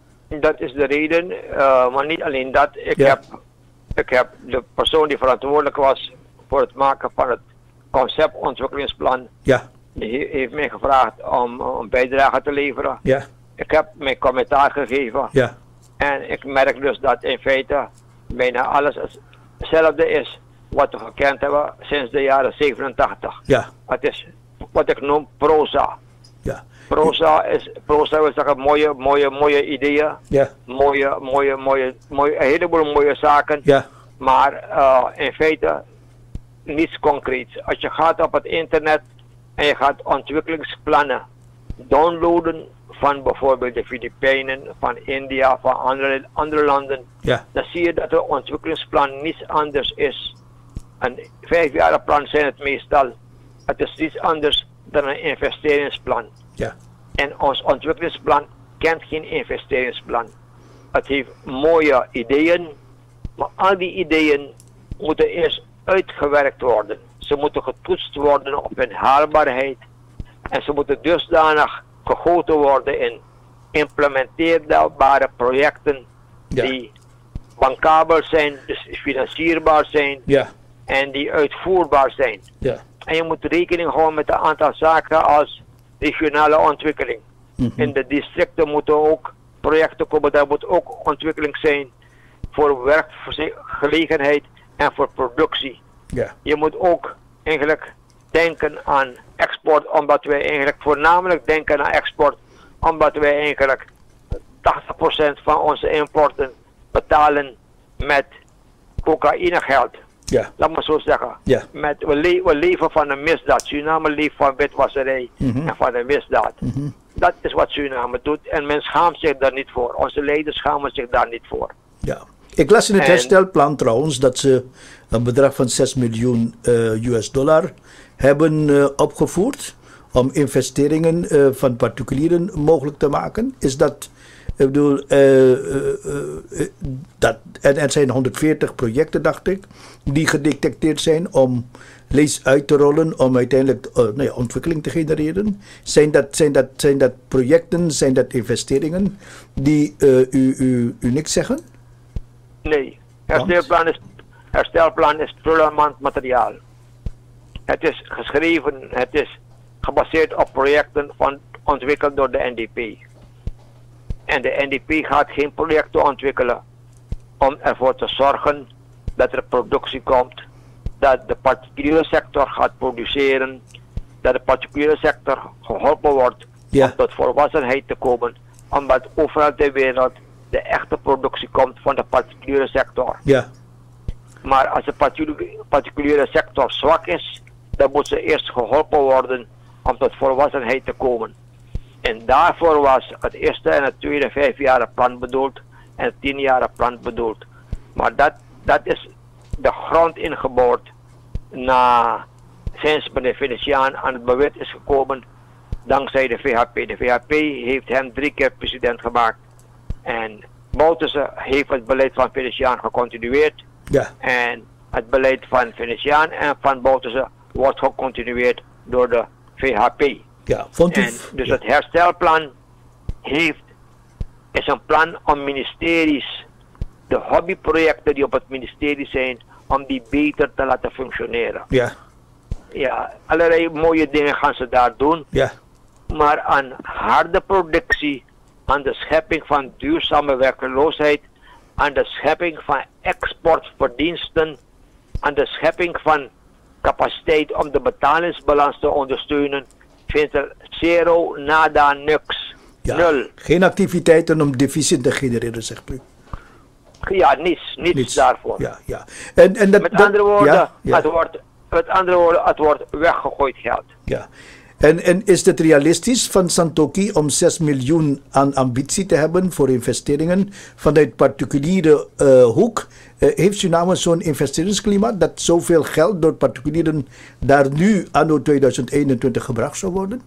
Dat is de reden, uh, maar niet alleen dat. Ik, Ja. heb, ik heb de persoon die verantwoordelijk was voor het maken van het conceptontwikkelingsplan, Ja, die heeft mij gevraagd om een bijdrage te leveren. ja, Ik heb mijn commentaar gegeven. ja, En ik merk dus dat in feite bijna alles hetzelfde is wat we gekend hebben sinds de jaren zevenentachtig. ja, Het is wat ik noem proza. ja, Proza is, proza wil zeggen mooie, mooie, mooie ideeën, ja, mooie, mooie, mooie, mooie, een heleboel mooie zaken, ja, maar uh, in feite niets concreets. Als je gaat op het internet en je gaat ontwikkelingsplannen downloaden van bijvoorbeeld de Filipijnen, van India, van andere, andere landen, ja, dan zie je dat het ontwikkelingsplan niets anders is. Een vijfjarenplan zijn het meestal. Het is niets anders dan een investeringsplan. ja, En ons ontwikkelingsplan kent geen investeringsplan. Het heeft mooie ideeën, maar al die ideeën moeten eerst uitgewerkt worden. Ze moeten getoetst worden op hun haalbaarheid. En ze moeten dusdanig gegoten worden in implementeerbare projecten Ja. die bankabel zijn, dus financierbaar zijn ja, en die uitvoerbaar zijn. ja, En je moet rekening houden met een aantal zaken als regionale ontwikkeling. mhm, In de districten moeten ook projecten komen, daar moet ook ontwikkeling zijn voor werkgelegenheid en voor productie. ja, Je moet ook eigenlijk denken aan export, omdat wij eigenlijk voornamelijk denken aan export, omdat wij eigenlijk tachtig procent van onze importen betalen met cocaïnegeld. ja, Laat me zo zeggen. ja, Met, we, le we leven van een misdaad. Suriname leeft van witwasserij Mhm. en van een misdaad. mhm, Dat is wat Suriname doet en men schaamt zich daar niet voor. Onze leiders schamen zich daar niet voor. ja. Ik las in het En- herstelplan trouwens dat ze een bedrag van zes miljoen uh, U S dollar hebben uh, opgevoerd om investeringen uh, van particulieren mogelijk te maken. Is dat, ik bedoel, uh, uh, uh, dat, en er zijn honderdveertig projecten, dacht ik, die gedetecteerd zijn om lees uit te rollen om uiteindelijk uh, nou ja, ontwikkeling te genereren. Zijn dat, zijn, dat, zijn dat projecten, zijn dat investeringen die uh, u, u, u niks zeggen? Nee, herstelplan is, herstelplan is prullenmand materiaal. Het is geschreven, het is gebaseerd op projecten van, ontwikkeld door de N D P. En de N D P gaat geen projecten ontwikkelen om ervoor te zorgen dat er productie komt, dat de particuliere sector gaat produceren, dat de particuliere sector geholpen wordt Ja. om tot volwassenheid te komen, omdat overal ter wereld de echte productie komt van de particuliere sector. Ja, Maar als de particuliere, particuliere sector zwak is, dan moet ze eerst geholpen worden om tot volwassenheid te komen. En daarvoor was het eerste en het tweede vijfjaren plan bedoeld en het tienjaren plan bedoeld. Maar dat, dat is de grond ingebouwd na sinds meneer Venetiaan aan het bewind is gekomen dankzij de V H P. De V H P heeft hem drie keer president gemaakt. En Bouterse heeft het beleid van Venetiaan gecontinueerd. Ja. En het beleid van Venetiaan en van Bouterse wordt gecontinueerd door de V H P. Ja, vond u... En dus ja. het herstelplan heeft, is een plan om ministeries, de hobbyprojecten die op het ministerie zijn, om die beter te laten functioneren. Ja. Ja, allerlei mooie dingen gaan ze daar doen. Ja. Maar aan harde productie, aan de schepping van duurzame werkloosheid, aan de schepping van exportverdiensten, aan de schepping van capaciteit om de betalingsbalans te ondersteunen, vindt er zero, nada, niks. Ja. Nul. Geen activiteiten om deficit te genereren, zegt u. Ja, niets, niets, Niets. daarvoor. Ja, ja. En, en dat, Met dat- andere woorden, ja, ja. Het wordt, met andere woorden, het wordt weggegooid geld. Ja. En, en is het realistisch van Santoki om zes miljoen aan ambitie te hebben voor investeringen vanuit particuliere uh, hoek? Uh, heeft Suriname zo'n investeringsklimaat dat zoveel geld door particulieren daar nu anno tweeduizend eenentwintig gebracht zou worden?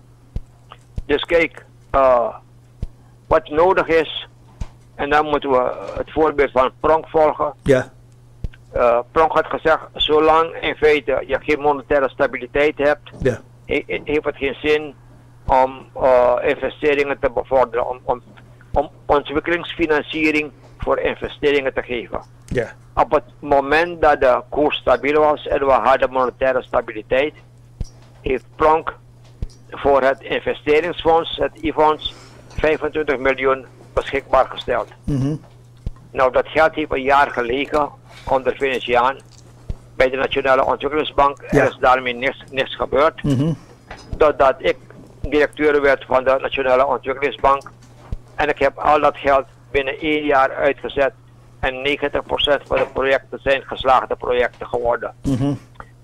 Dus kijk, uh, wat nodig is, en dan moeten we het voorbeeld van Pronk volgen. Ja. Uh, Pronk had gezegd, zolang in feite je geen monetaire stabiliteit hebt, Ja. he- he- heeft het geen zin om uh, investeringen te bevorderen, om, om, om ontwikkelingsfinanciering voor investeringen te geven. Ja. Op het moment dat de koers stabiel was en we hadden monetaire stabiliteit, heeft Pronk voor het investeringsfonds, het I-fonds, vijfentwintig miljoen beschikbaar gesteld. Mhm. Nou, dat geld heeft een jaar gelegen onder Venetiaan bij de Nationale Ontwikkelingsbank. Ja. Er is daarmee niks, niks gebeurd. Mhm. Totdat ik directeur werd van de Nationale Ontwikkelingsbank. En ik heb al dat geld binnen één jaar uitgezet. En negentig procent van de projecten zijn geslaagde projecten geworden. Mhm.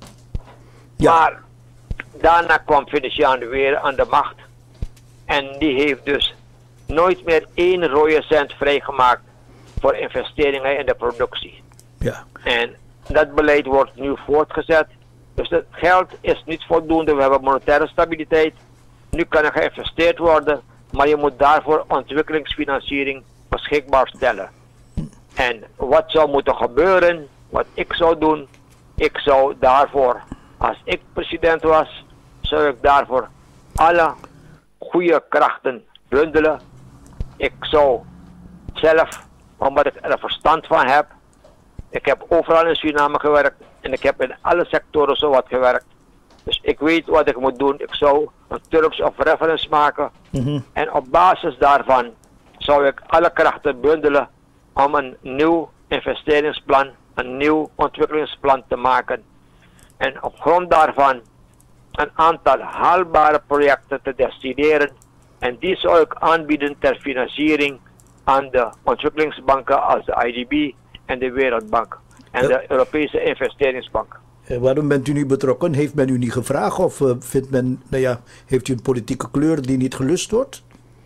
Ja. Maar daarna kwam Venetiaan weer aan de macht. En die heeft dus nooit meer één rode cent vrijgemaakt voor investeringen in de productie. Ja. En dat beleid wordt nu voortgezet. Dus het geld is niet voldoende. We hebben monetaire stabiliteit. Nu kan er geïnvesteerd worden. Maar je moet daarvoor ontwikkelingsfinanciering beschikbaar stellen. En wat zou moeten gebeuren, wat ik zou doen, ik zou daarvoor, als ik president was, zou ik daarvoor alle goede krachten bundelen. Ik zou zelf, omdat ik er verstand van heb, ik heb overal in Suriname gewerkt en ik heb in alle sectoren zo wat gewerkt. Dus ik weet wat ik moet doen. Ik zou een terms of reference maken. Mhm. En op basis daarvan zou ik alle krachten bundelen om een nieuw investeringsplan, een nieuw ontwikkelingsplan te maken. En op grond daarvan een aantal haalbare projecten te destineren. En die zou ik aanbieden ter financiering aan de ontwikkelingsbanken als de I D B en de Wereldbank en Ja. de Europese Investeringsbank. Eh, waarom bent u nu betrokken? Heeft men u niet gevraagd of uh, vindt men, nou ja, heeft u een politieke kleur die niet gelust wordt?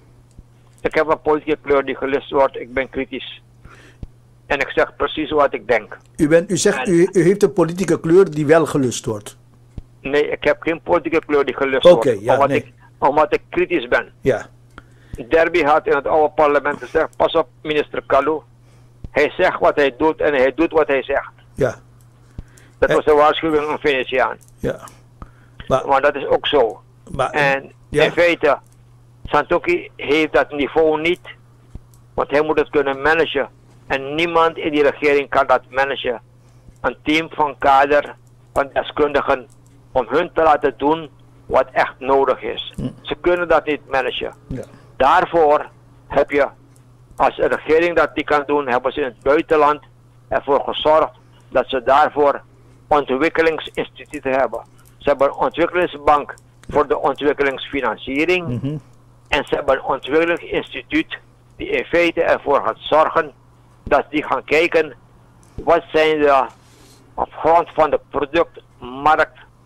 Ik heb een politieke kleur die gelust wordt. Ik ben kritisch. En ik zeg precies wat ik denk. U, bent, u zegt, u, u heeft een politieke kleur die wel gelust wordt. Nee, ik heb geen politieke kleur die gelust Oké, wordt. ja, omdat, nee. ik, omdat ik kritisch ben. Ja. Derby had in het oude parlement gezegd, pas op minister Kalou. Hij zegt wat hij doet en hij doet wat hij zegt. Ja. Dat Eh. was een waarschuwing aan Venetiaan. Ja. Maar, Maar dat is ook zo. maar En ja. in feite, Santoki heeft dat niveau niet. Want hij moet het kunnen managen. En niemand in die regering kan dat managen. Een team van kader, van deskundigen, om hun te laten doen wat echt nodig is. Hm. Ze kunnen dat niet managen. Ja. Daarvoor heb je, als een regering dat die kan doen, hebben ze in het buitenland ervoor gezorgd dat ze daarvoor ontwikkelingsinstituten hebben. Ze hebben een ontwikkelingsbank voor de ontwikkelingsfinanciering. Mhm. En ze hebben een ontwikkelingsinstituut die in feite ervoor gaat zorgen dat die gaan kijken wat zijn de, op grond van de productmarkt,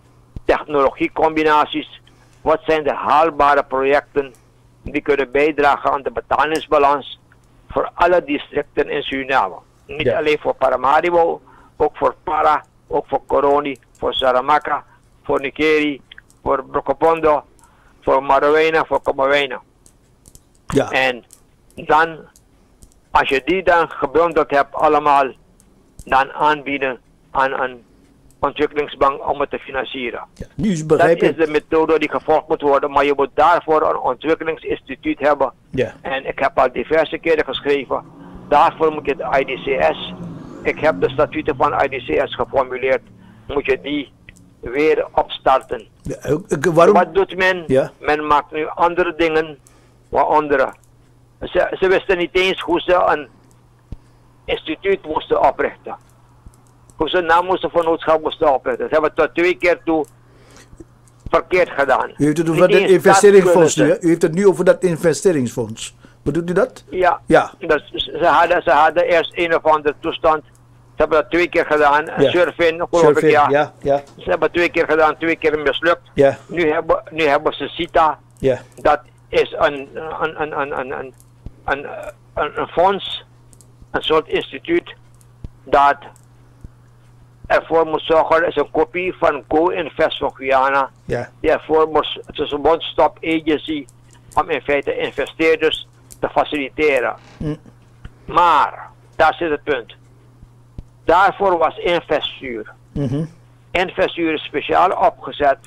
technologiecombinaties, wat zijn de haalbare projecten die kunnen bijdragen aan de betalingsbalans voor alle districten in Suriname. Niet Ja. alleen voor Paramaribo, ook voor Para, ook voor Koroni, voor Saramaka, voor Nikeri, voor Brokopondo, voor Marawena, voor Komawena. Ja. En dan, als je die dan gebundeld hebt allemaal, dan aanbieden aan een ontwikkelingsbank om het te financieren. Ja. Nu is Dat begrijp is ik. de methode die gevolgd moet worden, maar je moet daarvoor een ontwikkelingsinstituut hebben. Ja. En ik heb al diverse keren geschreven, daarvoor moet je de I D C S, ik heb de statuten van I D C S geformuleerd, moet je die weer opstarten. Ja, ik- ik- waarom? Wat doet men? Ja. Men maakt nu andere dingen, waaronder. Ze, ze wisten niet eens hoe ze een instituut moesten oprichten. Hoe ze een naammoestenvernootschap moesten oprichten. Ze hebben het tot twee keer toe verkeerd gedaan. U heeft het over Niet dat eens investeringsfonds dat nu, kunnen hè? U heeft het nu over dat investeringsfonds. Bedoelt u dat? ze. Ja, Ja. Dus ze, hadden, ze hadden eerst een of andere toestand. Ze hebben dat twee keer gedaan. Ja. Surfing, geloof Surfing, ik, ja. ja, ja, Ze hebben twee keer gedaan, twee keer mislukt. ja, Nu hebben, nu hebben ze CITA. ja, Dat is een, een, een, een, een, een, een, een, een fonds, een soort instituut, dat ervoor moet zorgen, er is een kopie van Go Invest van Guyana, ja, die ervoor moet, het is een one-stop agency om in feite investeerders te faciliteren. Hm. Maar, daar zit het punt. Daarvoor was Investuur. mhm, Investuur is speciaal opgezet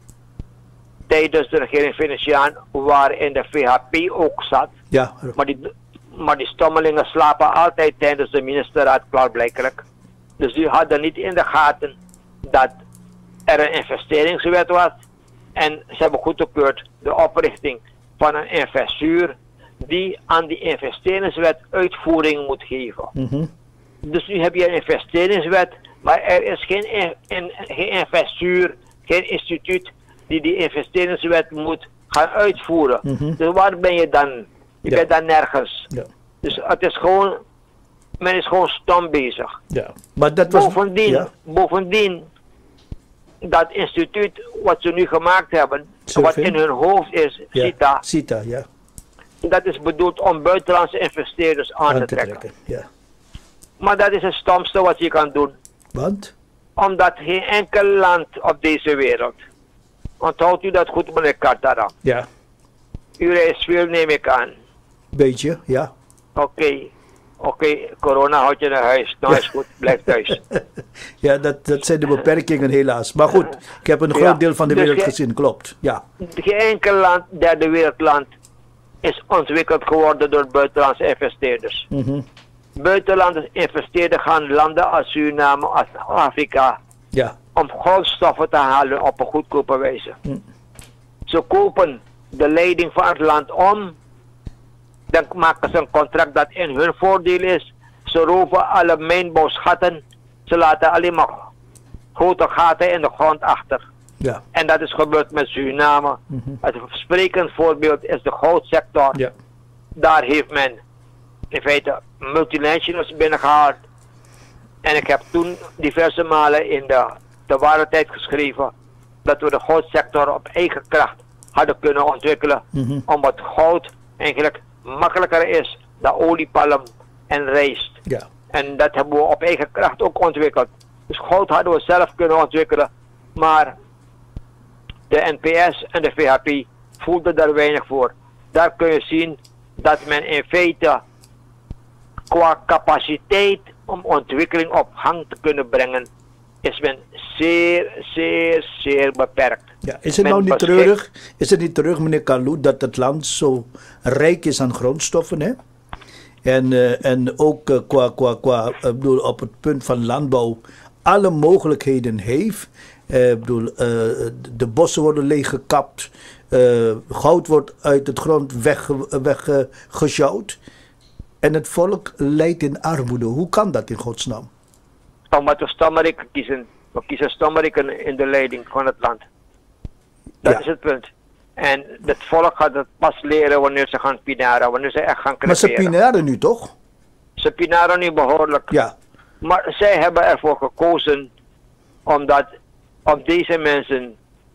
tijdens de regering Venetiaan, waarin de V H P ook zat. ja, Maar die, maar die stommelingen slapen altijd tijdens de ministerraad, klaarblijkelijk. Dus die hadden niet in de gaten dat er een investeringswet was. En ze hebben goedgekeurd de oprichting van een investuur die aan die investeringswet uitvoering moet geven. mhm, Dus nu heb je een investeringswet, maar er is geen, in, in- geen investuur, geen instituut die die investeringswet moet gaan uitvoeren. Mhm. Dus waar ben je dan? Je Ja. bent dan nergens. ja, Dus het is gewoon, men is gewoon stom bezig. ja. Maar dat was... Bovendien, ja, bovendien, dat instituut wat ze nu gemaakt hebben, Surfing. wat in hun hoofd is, ja, CITA, CITA, ja, dat is bedoeld om buitenlandse investeerders aan, aan te te trekken. trekken, ja. Maar dat is het stomste wat je kan doen. Want? Omdat geen enkel land op deze wereld, onthoudt u dat goed, meneer Cartara, Ja, u reist veel, neem ik aan. beetje, ja. Oké, oké, corona houdt je naar huis, nou is goed, blijf thuis. Ja, dat, dat zijn de beperkingen helaas. Maar goed, ik heb een Ja, groot deel van de dus wereld je- gezien, klopt. Ja, Geen enkel land, derde wereldland, is ontwikkeld geworden door buitenlandse investeerders. mhm, Buitenlandse investeerders gaan landen als Suriname, als Afrika, ja, om grondstoffen te halen op een goedkope wijze. Hm. Ze kopen de leiding van het land om, dan maken ze een contract dat in hun voordeel is. Ze roven alle mijnbouwschatten, ze laten alleen maar grote gaten in de grond achter. ja, En dat is gebeurd met Suriname. mhm, Het sprekend voorbeeld is de goudsector. ja, Daar heeft men in feite multinationals binnengehaald. En ik heb toen diverse malen in de, de ware tijd geschreven dat we de goudsector op eigen kracht hadden kunnen ontwikkelen. mhm, Omdat goud eigenlijk makkelijker is dan oliepalm en rijst. ja, En dat hebben we op eigen kracht ook ontwikkeld. Dus goud hadden we zelf kunnen ontwikkelen. Maar de N P S en de V H P voelden daar weinig voor. Daar kun je zien dat men in feite qua capaciteit om ontwikkeling op gang te kunnen brengen, is men zeer, zeer, zeer beperkt. ja. Is het Men nou niet beschikt- treurig, is het niet terug, meneer Kalou, dat het land zo rijk is aan grondstoffen, hè? En, eh, en ook eh, qua, qua, qua eh, bedoel, op het punt van landbouw alle mogelijkheden heeft. Eh, ik bedoel, eh, de bossen worden leeggekapt, eh, goud wordt uit het grond weggesjouwd. Weg, gesjouwd. En het volk lijdt in armoede. Hoe kan dat in godsnaam? Omdat we Stammeriken kiezen. We kiezen Stammeriken in de leiding van het land. Dat Ja. is het punt. En het volk gaat het pas leren wanneer ze gaan pinaren, wanneer ze echt gaan Maar ze creperen. pinaren nu toch? Ze pinaren nu behoorlijk. Ja, Maar zij hebben ervoor gekozen omdat op deze mensen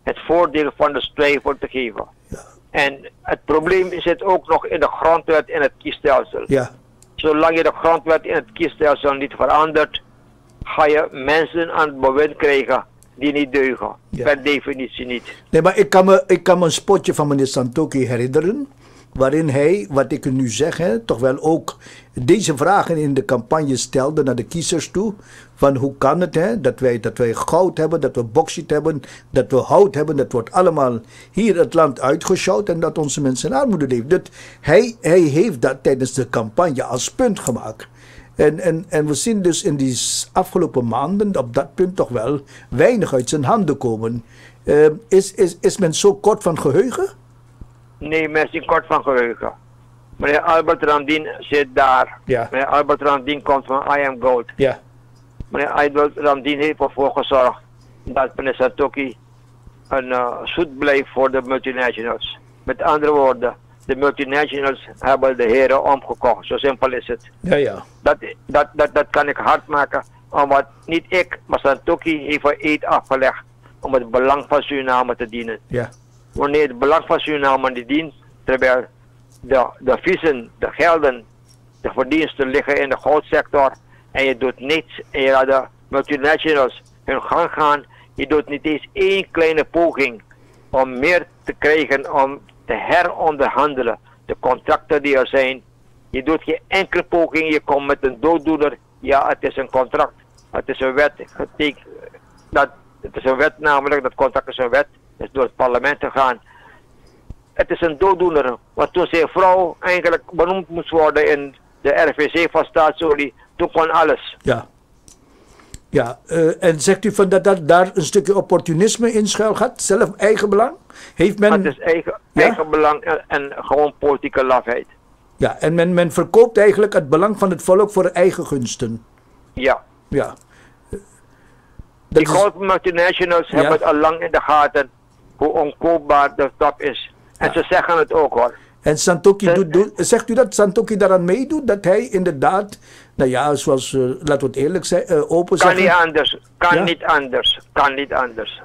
het voordeel van de twijfel te geven. Ja. En het probleem zit ook nog in de grondwet en het kiesstelsel. Ja. Zolang je de grondwet en het kiesstelsel niet verandert, ga je mensen aan het bewind krijgen die niet deugen. Ja. Per definitie niet. Nee, maar ik kan, me, ik kan me een spotje van meneer Santokhi herinneren, waarin hij, wat ik u nu zeg, hè, toch wel ook deze vragen in de campagne stelde naar de kiezers toe. Van hoe kan het hè, dat, wij, dat wij goud hebben, dat we bauxiet hebben, dat we hout hebben. Dat wordt allemaal hier het land uitgeschouwd en dat onze mensen in armoede leven. Dat, hij, hij heeft dat tijdens de campagne als punt gemaakt. En, en, en we zien dus in die afgelopen maanden op dat punt toch wel weinig uit zijn handen komen. Uh, is, is, is men zo kort van geheugen? Nee, men is niet kort van geheugen. Meneer Albert Ramdien zit daar. Ja. Meneer Albert Ramdien komt van I Am Gold. Ja. Meneer Albert Ramdien heeft ervoor gezorgd dat meneer Santokhi een uh, zoet blijft voor de multinationals. Met andere woorden, de multinationals hebben de heren omgekocht. Zo simpel is het. Ja, ja. Dat, dat, dat, dat kan ik hard maken, omdat niet ik, maar Santokhi heeft een eed afgelegd om het belang van Suriname te dienen. Ja. Wanneer het belang van Suriname niet dient, terwijl de, de vissen, de gelden, de verdiensten liggen in de goudsector en je doet niets en je laat de multinationals hun gang gaan, je doet niet eens één kleine poging om meer te krijgen om te heronderhandelen, de contracten die er zijn. Je doet geen enkele poging, je komt met een dooddoener, ja het is een contract, het is een wet, getek- dat, het is een wet namelijk, dat contract is een wet, is door het parlement gegaan. Het is een dooddoener, want toen zijn vrouw eigenlijk benoemd moest worden in de R V C van Staatsolie, toen kon alles. Ja. Ja, uh, en zegt u van dat, dat daar een stukje opportunisme in schuil gaat? Zelf eigen belang? Heeft men... Het is eigen, Ja? eigen belang en, en gewoon politieke lafheid. Ja, en men, men verkoopt eigenlijk het belang van het volk voor eigen gunsten. Ja. Ja. Uh, Die is- grote multinationals Ja. hebben het al lang in de gaten hoe onkoopbaar de top is. En Ja. ze zeggen het ook hoor. En Santokhi Ze- doet, doet, zegt u dat Santokhi daaraan meedoet? Dat hij inderdaad, nou ja, zoals, uh, laten we het eerlijk zijn, uh, open Kan zeggen. niet anders. Kan Ja? niet anders. Kan niet anders.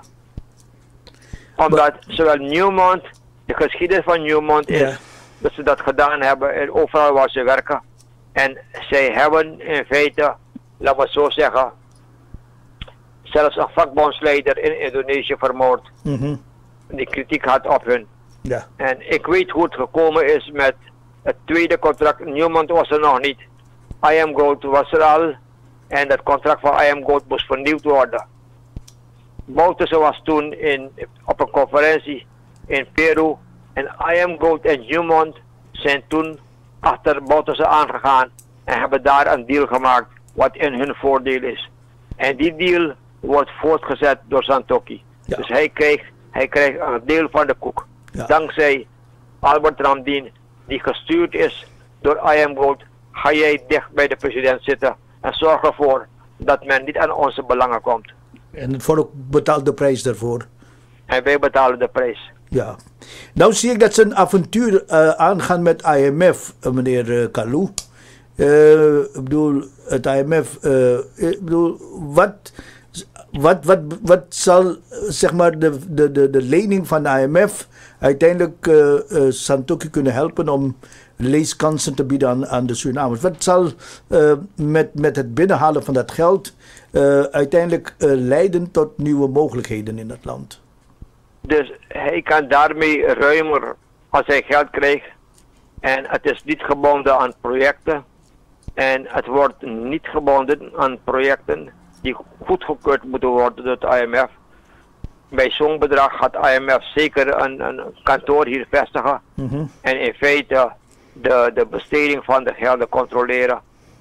Omdat zowel Newmont, de geschiedenis van Newmont is Ja. dat ze dat gedaan hebben en overal waar ze werken. En zij hebben in feite, laten we het zo zeggen, zelfs een vakbondsleider in Indonesië vermoord. Mhm. Die kritiek had op hun. Ja, En ik weet hoe het gekomen is met het tweede contract. Newmont was er nog niet. I Am Gold was er al. En dat contract van I Am Gold moest vernieuwd worden. Bouterse was toen in, op een conferentie in Peru. En I Am Gold en Newmont zijn toen achter Bouterse aangegaan. En hebben daar een deal gemaakt wat in hun voordeel is. En die deal wordt voortgezet door Santokhi. Ja. Dus hij krijgt, hij krijgt een deel van de koek. Ja. Dankzij Albert Ramdien, die gestuurd is door I Am Gold, ga jij dicht bij de president zitten en zorg ervoor dat men niet aan onze belangen komt. en het volk betaalt de prijs daarvoor. En wij betalen de prijs. Ja. Nou zie ik dat ze een avontuur uh, aangaan met I M F, uh, meneer uh, Kalou. Uh, ik bedoel, het I M F, uh, ik bedoel, wat, wat, wat, wat zal, uh, zeg maar, de, de, de, de lening van de I M F uiteindelijk uh, uh, Santokhi kunnen helpen om leeskansen te bieden aan, aan de Surinamers? Wat zal uh, met, met het binnenhalen van dat geld uh, uiteindelijk uh, leiden tot nieuwe mogelijkheden in het land? Dus hij kan daarmee ruimer als hij geld krijgt. En het is niet gebonden aan projecten. En het wordt niet gebonden aan projecten die goedgekeurd moeten worden door het I M F. Bij zo'n bedrag gaat I M F zeker een, een kantoor hier vestigen. Mm-hmm. En in feite de, de besteding van de gelden controleren.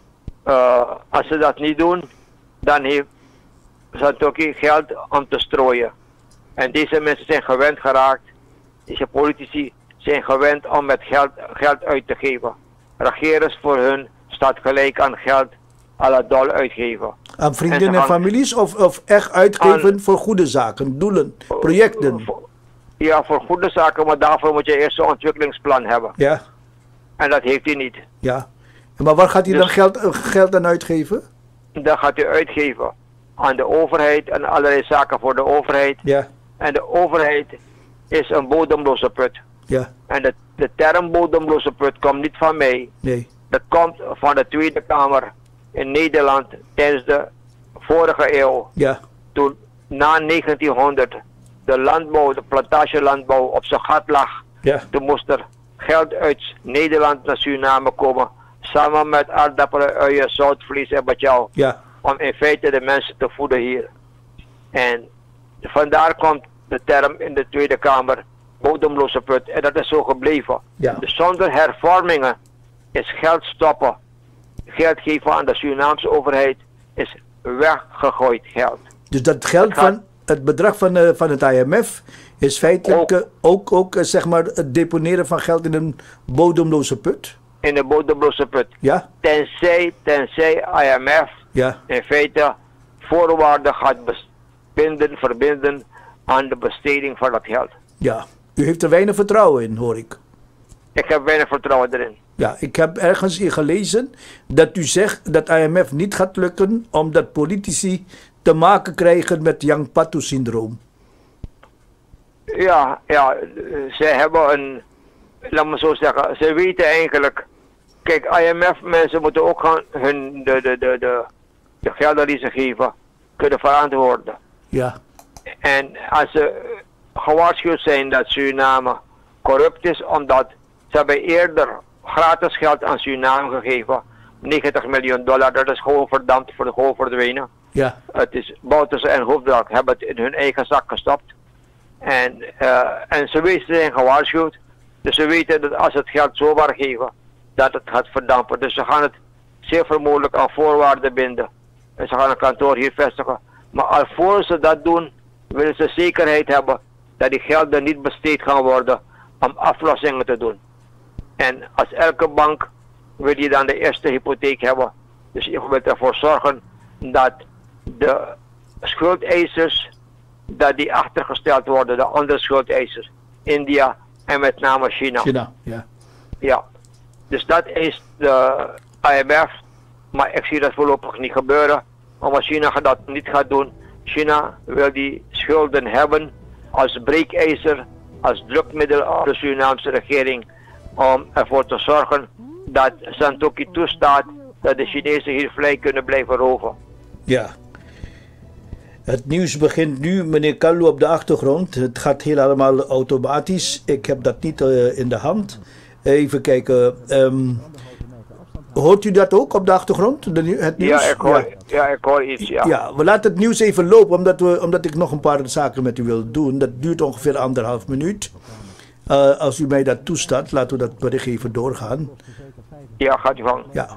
Uh, als ze dat niet doen, dan heeft Santokhi geld om te strooien. En deze mensen zijn gewend geraakt, deze politici zijn gewend om met geld, geld uit te geven. Regeren voor hun staat gelijk aan geld à la dol uitgeven. Aan vrienden En en, ze gaan- families of, of echt uitgeven Aan- voor goede zaken, doelen, projecten? Voor- Ja, voor goede zaken, maar daarvoor moet je eerst een ontwikkelingsplan hebben. Ja, En dat heeft hij niet. ja. Maar waar gaat hij dan Dus- geld, eh, geld aan uitgeven? Dan gaat hij uitgeven aan de overheid en allerlei zaken voor de overheid. Ja, en de overheid is een bodemloze put. Ja. En de, de term bodemloze put komt niet van mij. Nee. Dat komt van de Tweede Kamer in Nederland tijdens de vorige eeuw. Ja. Toen na negentienhonderd de landbouw, de plantagelandbouw op zijn gat lag. Ja. Toen moest er geld uit Nederland naar Suriname komen. Samen met aardappelen, uien, zoutvlees en batjauw. Ja. Om in feite de mensen te voeden hier. En vandaar komt de term in de Tweede Kamer bodemloze put. En dat is zo gebleven. Ja. Dus zonder hervormingen is geld stoppen. Geld geven aan de Surinaamse overheid is weggegooid geld. Dus dat geld Het gaat- van het bedrag van, uh, van het I M F is feitelijk Ook. ook, ook, ook uh, zeg maar het deponeren van geld in een bodemloze put. In de bodemloze put. Ja, Tenzij, tenzij I M F ja, in feite voorwaarden gaat bes- binden, verbinden aan de besteding van dat geld. ja. U heeft er weinig vertrouwen in, hoor ik. Ik heb weinig vertrouwen erin. Ja, ik heb ergens hier gelezen dat u zegt dat I M F niet gaat lukken omdat politici te maken krijgen met Yang Patu-syndroom. Ja, ja, ze hebben een, laat me zo zeggen, ze weten eigenlijk, kijk, I M F mensen moeten ook gaan hun, de, de, de, de, de gelden die ze geven, kunnen verantwoorden. Ja, En als ze gewaarschuwd zijn dat Suriname corrupt is, omdat ze hebben eerder gratis geld aan Suriname gegeven, negentig miljoen dollar, dat is gewoon verdampt, voor gewoon verdwenen. ja, Het is Bouterse en Hoefdraak hebben het in hun eigen zak gestopt. En, uh, en ze weten, ze zijn gewaarschuwd. Dus ze weten dat als ze het geld zomaar geven, dat het gaat verdampen. Dus ze gaan het zeer vermoedelijk aan voorwaarden binden. En ze gaan een kantoor hier vestigen. Maar alvorens ze dat doen, willen ze zekerheid hebben dat die gelden niet besteed gaan worden om aflossingen te doen. En als elke bank wil je dan de eerste hypotheek hebben. Dus je wilt ervoor zorgen dat de schuldeisers, dat die achtergesteld worden, de andere schuldeisers, India en met name China. China, ja. Ja, dus dat is de I M F, maar ik zie dat voorlopig niet gebeuren, omdat China dat niet gaat doen. China wil die schulden hebben als breekijzer, als drukmiddel op de Surinaamse regering, om ervoor te zorgen dat Santoki toestaat dat de Chinezen hier vrij kunnen blijven roven. Ja. Het nieuws begint nu, meneer Kallu, op de achtergrond. Het gaat heel allemaal automatisch. Ik heb dat niet uh, in de hand. Even kijken. Um, hoort u dat ook op de achtergrond? De, het nieuws? Ja, ik hoor, ja. ja, ik hoor iets, ja. Ja, we laten het nieuws even lopen, omdat, we, omdat ik nog een paar zaken met u wil doen. Dat duurt ongeveer anderhalf minuut. Uh, als u mij dat toestaat, laten we dat bericht even doorgaan. Ja, gaat u gang. Ja.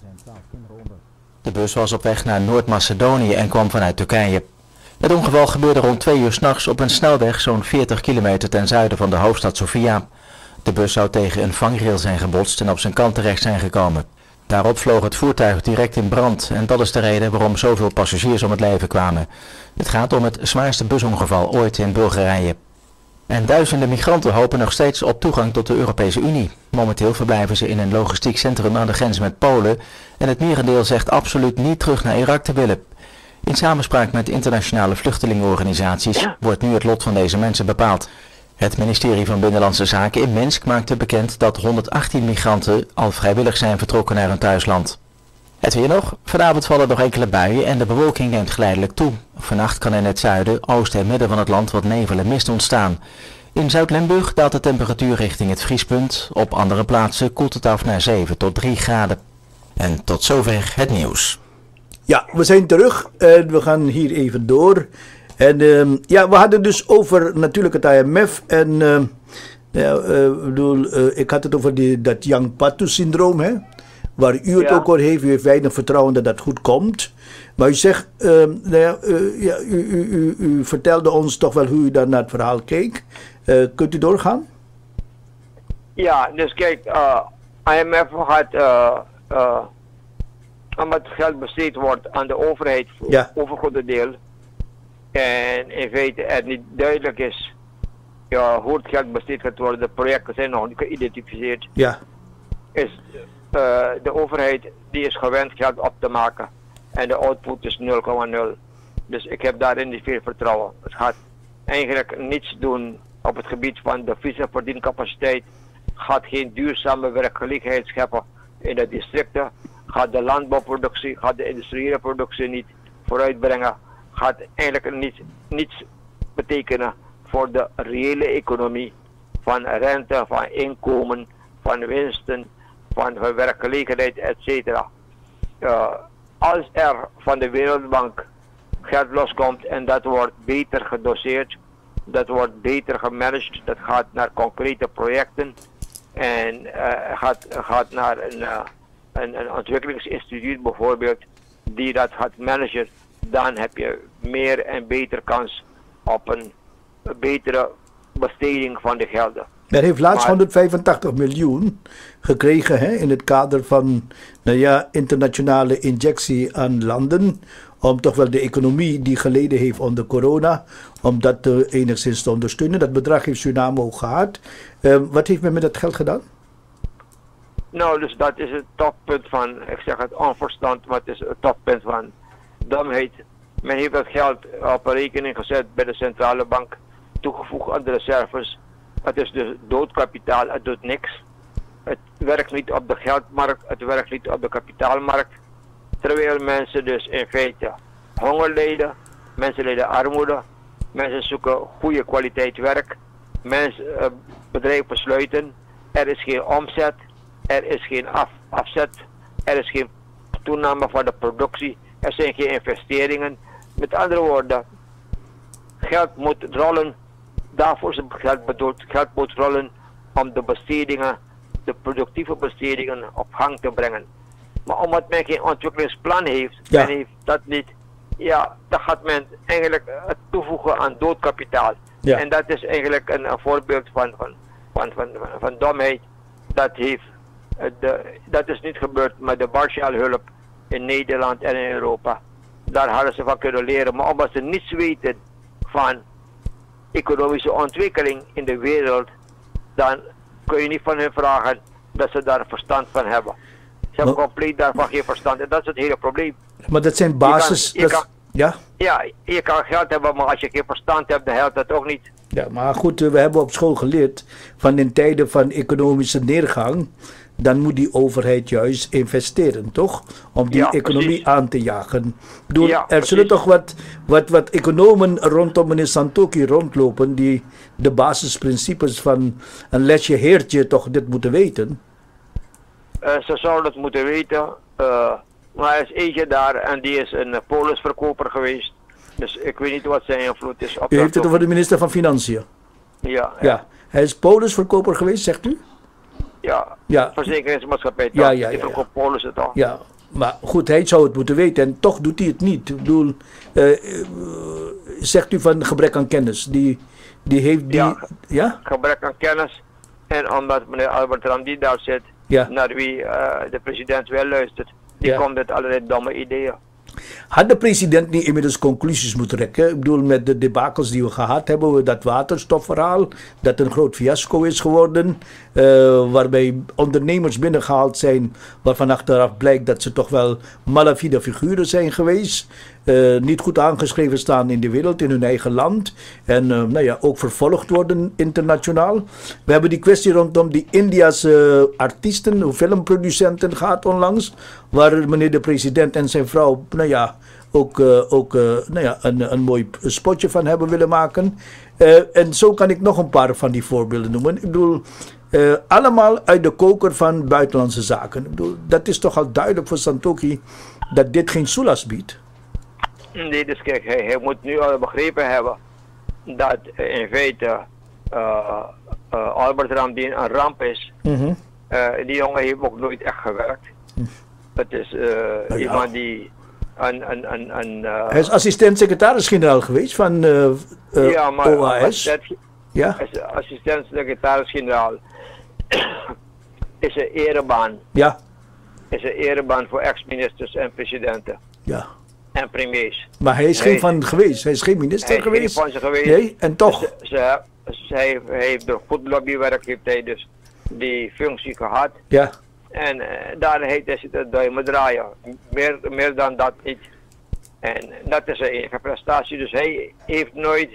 De bus was op weg naar Noord-Macedonië en kwam vanuit Turkije. Het ongeval gebeurde rond twee uur 's nachts op een snelweg zo'n veertig kilometer ten zuiden van de hoofdstad Sofia. De bus zou tegen een vangrail zijn gebotst en op zijn kant terecht zijn gekomen. Daarop vloog het voertuig direct in brand en dat is de reden waarom zoveel passagiers om het leven kwamen. Het gaat om het zwaarste busongeval ooit in Bulgarije. En duizenden migranten hopen nog steeds op toegang tot de Europese Unie. Momenteel verblijven ze in een logistiek centrum aan de grens met Polen en het merendeel zegt absoluut niet terug naar Irak te willen. In samenspraak met internationale vluchtelingenorganisaties wordt nu het lot van deze mensen bepaald. Het ministerie van Binnenlandse Zaken in Minsk maakte bekend dat honderdachttien migranten al vrijwillig zijn vertrokken naar hun thuisland. Het weer nog. Vanavond vallen nog enkele buien en de bewolking neemt geleidelijk toe. Vannacht kan in het zuiden, oosten en midden van het land wat nevel en mist ontstaan. In Zuid-Limburg daalt de temperatuur richting het vriespunt. Op andere plaatsen koelt het af naar zeven tot drie graden. En tot zover het nieuws. Ja, we zijn terug en we gaan hier even door. En uh, ja, we hadden dus over natuurlijk het I M F en uh, ja, uh, bedoel, uh, ik had het over die, dat Yang Patu-syndroom, hè? Waar u het Ja. ook over heeft. U heeft weinig vertrouwen dat dat goed komt. Maar u zegt, uh, nou ja, uh, ja, u, u, u, u vertelde ons toch wel hoe u daar naar het verhaal keek. Uh, kunt u doorgaan? Ja, dus kijk, uh, I M F gaat, uh, uh, omdat het geld besteed wordt aan de overheid, voor Ja. overgrote deel, en in feite er niet duidelijk is ja, hoe het geld besteed gaat worden, de projecten zijn nog niet geïdentificeerd, Ja, is uh, de overheid die is gewend geld op te maken en de output is nul komma nul. Dus ik heb daarin niet veel vertrouwen. Het gaat eigenlijk niets doen op het gebied van de visumverdiencapaciteit, gaat geen duurzame werkgelegenheid scheppen in de districten, gaat de landbouwproductie, gaat de industriële productie niet vooruitbrengen, gaat eigenlijk niet, niets betekenen voor de reële economie van rente, van inkomen, van winsten, van werkgelegenheid, et cetera. Uh, als er van de Wereldbank geld loskomt en dat wordt beter gedoseerd, dat wordt beter gemanaged, dat gaat naar concrete projecten en uh, gaat, gaat naar een, uh, een, een ontwikkelingsinstituut bijvoorbeeld die dat gaat managen, dan heb je meer en beter kans op een betere besteding van de gelden. Men heeft laatst Maar- honderdvijfentachtig miljoen gekregen hè, in het kader van nou ja, internationale injectie aan landen. Om toch wel de economie die geleden heeft onder corona, om dat uh, enigszins te ondersteunen. Dat bedrag heeft Suriname ook gehad. Uh, wat heeft men met dat geld gedaan? Nou, dus dat is het toppunt van, ik zeg het onverstand, maar het is het toppunt van domheid. Men heeft dat geld op een rekening gezet bij de centrale bank, toegevoegd aan de reserves. Het is dus doodkapitaal, het doet niks. Het werkt niet op de geldmarkt, het werkt niet op de kapitaalmarkt. Terwijl mensen dus in feite honger lijden, mensen lijden armoede, mensen zoeken goede kwaliteit werk, mensen, uh, bedrijven sluiten, er is geen omzet, er is geen af, afzet, er is geen toename van de productie, er zijn geen investeringen. Met andere woorden, geld moet rollen, daarvoor is het geld bedoeld, geld moet rollen om de bestedingen, de productieve bestedingen op gang te brengen. Maar omdat men geen ontwikkelingsplan heeft, Ja. men heeft dat niet, ja, dan gaat men eigenlijk het toevoegen aan doodkapitaal. Ja. En dat is eigenlijk een, een voorbeeld van, van, van, van, van, van domheid. Dat, heeft, eh, de, dat is niet gebeurd met de Marshallhulp in Nederland en in Europa. Daar hadden ze van kunnen leren. Maar omdat ze niets weten van economische ontwikkeling in de wereld, dan kun je niet van hen vragen dat ze daar verstand van hebben. Ze hebben Maar- compleet daarvan geen verstand en dat is het hele probleem. Maar dat zijn basis... je kan- dat- ja? Ja, je kan geld hebben, maar als je geen verstand hebt, dan helpt dat ook niet. Ja, maar goed, we hebben op school geleerd van in tijden van economische neergang, dan moet die overheid juist investeren, toch? Om die Ja, economie precies. aan te jagen. Ik bedoel, Ja, er precies. zullen toch wat, wat, wat economen rondom meneer Santokhi rondlopen die de basisprincipes van een lesje heertje toch dit moeten weten. Uh, ze zouden het moeten weten, uh, maar er is eentje daar en die is een uh, polisverkoper geweest. Dus ik weet niet wat zijn invloed is op U heeft dat het over de minister van Financiën. Ja, ja, Ja. Hij is polisverkoper geweest, zegt u? ja. Ja. Verzekeringsmaatschappij, Ja, toch? ja, Die ja, ja. verkoopt polissen toch? Ja, maar goed, hij zou het moeten weten en toch doet hij het niet. Ik bedoel, eh, eh, zegt u van gebrek aan kennis. Die, die heeft die... Ja. Ja? Gebrek aan kennis en omdat meneer Albert Ramdi daar zit, Ja. naar wie uh, de president wel luistert, die Ja. komt met allerlei domme ideeën. Had de president niet inmiddels conclusies moeten trekken? Ik bedoel, met de debakels die we gehad hebben, we dat waterstofverhaal, dat een groot fiasco is geworden, eh, waarbij ondernemers binnengehaald zijn, waarvan achteraf blijkt dat ze toch wel malafide figuren zijn geweest, eh, niet goed aangeschreven staan in de wereld, in hun eigen land, en eh, nou ja, ook vervolgd worden internationaal. We hebben die kwestie rondom die Indiase artiesten, filmproducenten gehad onlangs, waar meneer de president en zijn vrouw, nou ja, ook, uh, ook uh, nou ja, een, een mooi spotje van hebben willen maken. Uh, en zo kan ik nog een paar van die voorbeelden noemen. Ik bedoel, uh, allemaal uit de koker van buitenlandse zaken. Ik bedoel, dat is toch al duidelijk voor Santokhi dat dit geen soelas biedt. Nee, dus kijk, hij, hij moet nu al begrepen hebben dat uh, in feite uh, uh, Albert Ramdi een ramp is. Mm-hmm. Uh, die jongen heeft ook nooit echt gewerkt. Het is uh, ja. iemand die een, een, een, een uh, Hij is assistent-secretaris-generaal geweest van uh, uh, ja, maar O A S. dat, Ja, als assistent-secretaris-generaal is een erebaan. ja, Is een erebaan voor ex-ministers en presidenten ja. en premiers. Maar hij is Hij geen is- van geweest. Hij is geen minister Hij is geen geweest. van ze geweest. Nee, en toch. Ze, ze, ze heeft, hij heeft door goed lobbywerk heeft hij dus die functie gehad. Ja, En uh, daar heeft hij zitten duimen draaien. Meer, meer dan dat niet. En dat is zijn enige prestatie. Dus hij heeft nooit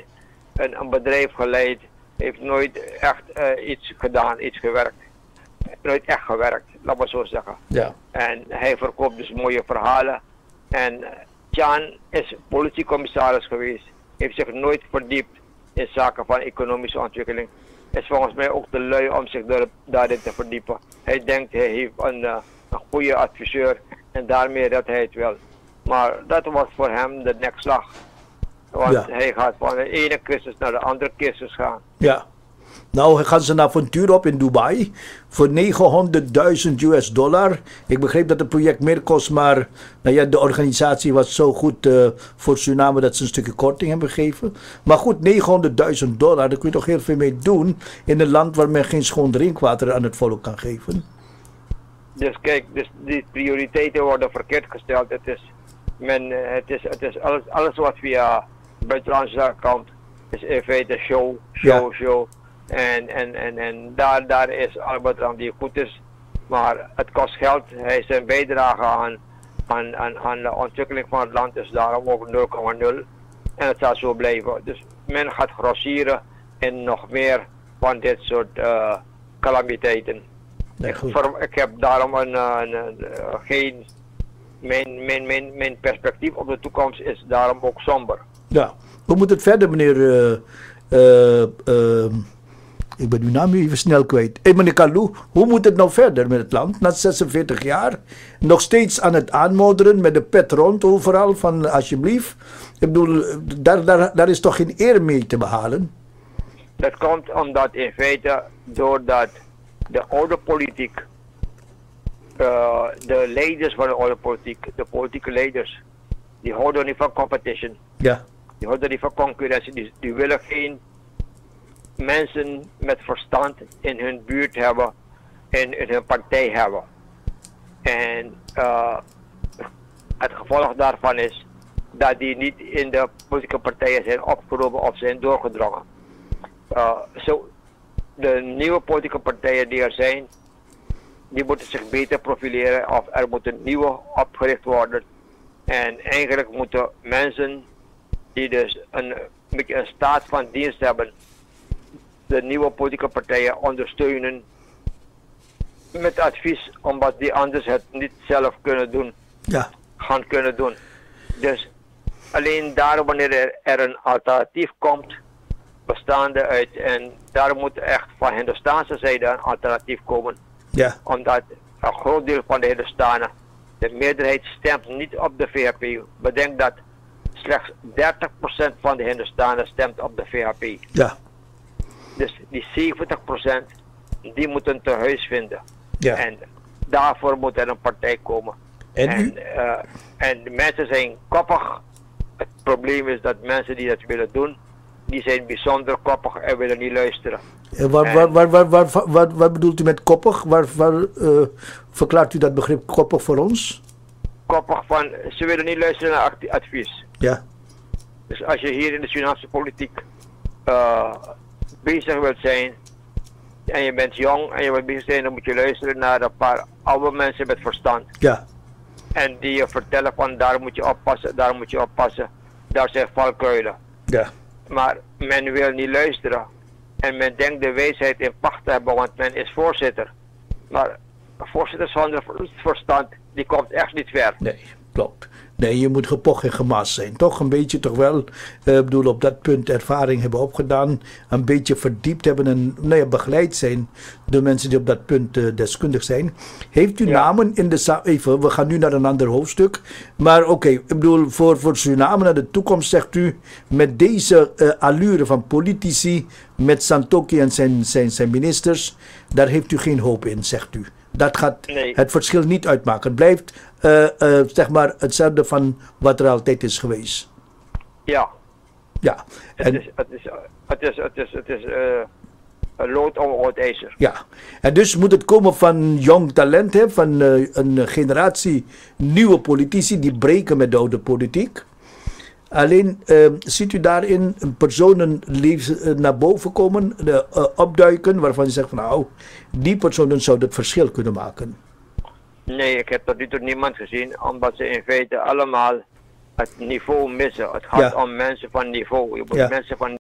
een, een bedrijf geleid, heeft nooit echt uh, iets gedaan, iets gewerkt. Nooit echt gewerkt, laat maar zo zeggen. Ja. En hij verkoopt dus mooie verhalen. En Tjan is politiecommissaris geweest, heeft zich nooit verdiept in zaken van economische ontwikkeling. Is volgens mij ook te lui om zich daar, daarin te verdiepen. Hij denkt hij heeft een, uh, een goede adviseur en daarmee redt hij het wel. Maar dat was voor hem de nekslag. Want Ja. hij gaat van de ene crisis naar de andere crisis gaan. Ja. Nou gaan ze een avontuur op in Dubai voor negenhonderdduizend U S dollar. Ik begreep dat het project meer kost, maar nou ja, de organisatie was zo goed uh, voor Suriname dat ze een stukje korting hebben gegeven. Maar goed, negenhonderdduizend dollar, daar kun je toch heel veel mee doen in een land waar men geen schoon drinkwater aan het volk kan geven. Dus kijk, dus die prioriteiten worden verkeerd gesteld. Het is, men, het is, het is alles, alles wat via buitenlandse zaken komt, is in feite show, show, Ja. show. En, en, en, en daar, daar is Albert aan die goed is. Maar het kost geld. Hij zijn bijdrage aan, aan, aan, aan de ontwikkeling van het land is daarom ook nul komma nul. En het zal zo blijven. Dus men gaat grossieren in nog meer van dit soort uh, calamiteiten. Nee, goed. Voor, ik heb daarom een, een, een, uh, geen. Mijn, mijn, mijn, mijn perspectief op de toekomst is daarom ook somber. Ja, hoe moet het verder, meneer? Uh, uh, uh, ik ben uw naam even snel kwijt. Hey, meneer Kalou, hoe moet het nou verder met het land? Na zesenveertig jaar, nog steeds aan het aanmodderen met de pet rond overal van alsjeblieft. Ik bedoel, daar, daar, daar is toch geen eer mee te behalen? Dat komt omdat in feite doordat de oude politiek, uh, de leiders van de oude politiek, de politieke leiders, die houden niet van competition. Ja. Die houden niet van concurrentie. Die, die willen geen mensen met verstand in hun buurt hebben, in, in hun partij hebben. En uh, het gevolg daarvan is dat die niet in de politieke partijen zijn opgeroepen of zijn doorgedrongen. Uh, so, de nieuwe politieke partijen die er zijn, die moeten zich beter profileren of er moeten nieuwe opgericht worden. En eigenlijk moeten mensen die dus een, een beetje een staat van dienst hebben, de nieuwe politieke partijen ondersteunen met advies, omdat die anders het niet zelf kunnen doen, Ja. gaan kunnen doen. Dus alleen daar wanneer er, er een alternatief komt, bestaande uit, en daar moet echt van Hindoestaanse zijde een alternatief komen. Ja. Omdat een groot deel van de Hindoestanen, de meerderheid stemt niet op de V H P. Bedenk dat slechts dertig procent van de Hindoestanen stemt op de V H P. Ja. Dus die zeventig procent, die moeten te huis vinden. Ja. En daarvoor moet er een partij komen. En En, u? uh, en de mensen zijn koppig. Het probleem is dat mensen die dat willen doen, die zijn bijzonder koppig en willen niet luisteren. Eh, Waar, waar, waar, waar, waar, waar, waar bedoelt u met koppig? Waar, waar uh, verklaart u dat begrip koppig voor ons? Koppig van, ze willen niet luisteren naar acti- advies. Ja. Dus als je hier in de Surinaamse politiek uh, bezig wilt zijn en je bent jong en je wilt bezig zijn, dan moet je luisteren naar een paar oude mensen met verstand. Ja. En die je vertellen van daar moet je oppassen, daar moet je oppassen, daar zijn valkuilen. Ja. Maar men wil niet luisteren. En men denkt de wijsheid in pacht te hebben, want men is voorzitter. Maar een voorzitter zonder verstand, die komt echt niet ver. Nee, klopt. Nee, je moet gepocht en gemast zijn. Toch een beetje toch wel, eh, ik bedoel, op dat punt ervaring hebben opgedaan. Een beetje verdiept hebben en nou ja, begeleid zijn door mensen die op dat punt uh, deskundig zijn. Heeft u Ja. namen in de zaal? Even, we gaan nu naar een ander hoofdstuk. Maar oké, okay, ik bedoel, voor, voor Suriname naar de toekomst zegt u, met deze uh, allure van politici, met Santokhi en zijn, zijn, zijn ministers, daar heeft u geen hoop in, zegt u. Dat gaat Nee. het verschil niet uitmaken. Het blijft uh, uh, zeg maar hetzelfde van wat er altijd is geweest. Ja, Ja. het En, is, het is, het is, het is, het is uh, een lood om oud ijzer. ja. En dus moet het komen van jong talent, hè, van uh, een generatie nieuwe politici die breken met de oude politiek. Alleen uh, ziet u daarin personen uh, naar boven komen, uh, uh, opduiken, waarvan je zegt van nou, die personen zouden het verschil kunnen maken. Nee, ik heb tot nu toe niemand gezien, omdat ze in feite allemaal het niveau missen. Het gaat Ja. om mensen van niveau. Je moet Ja. mensen van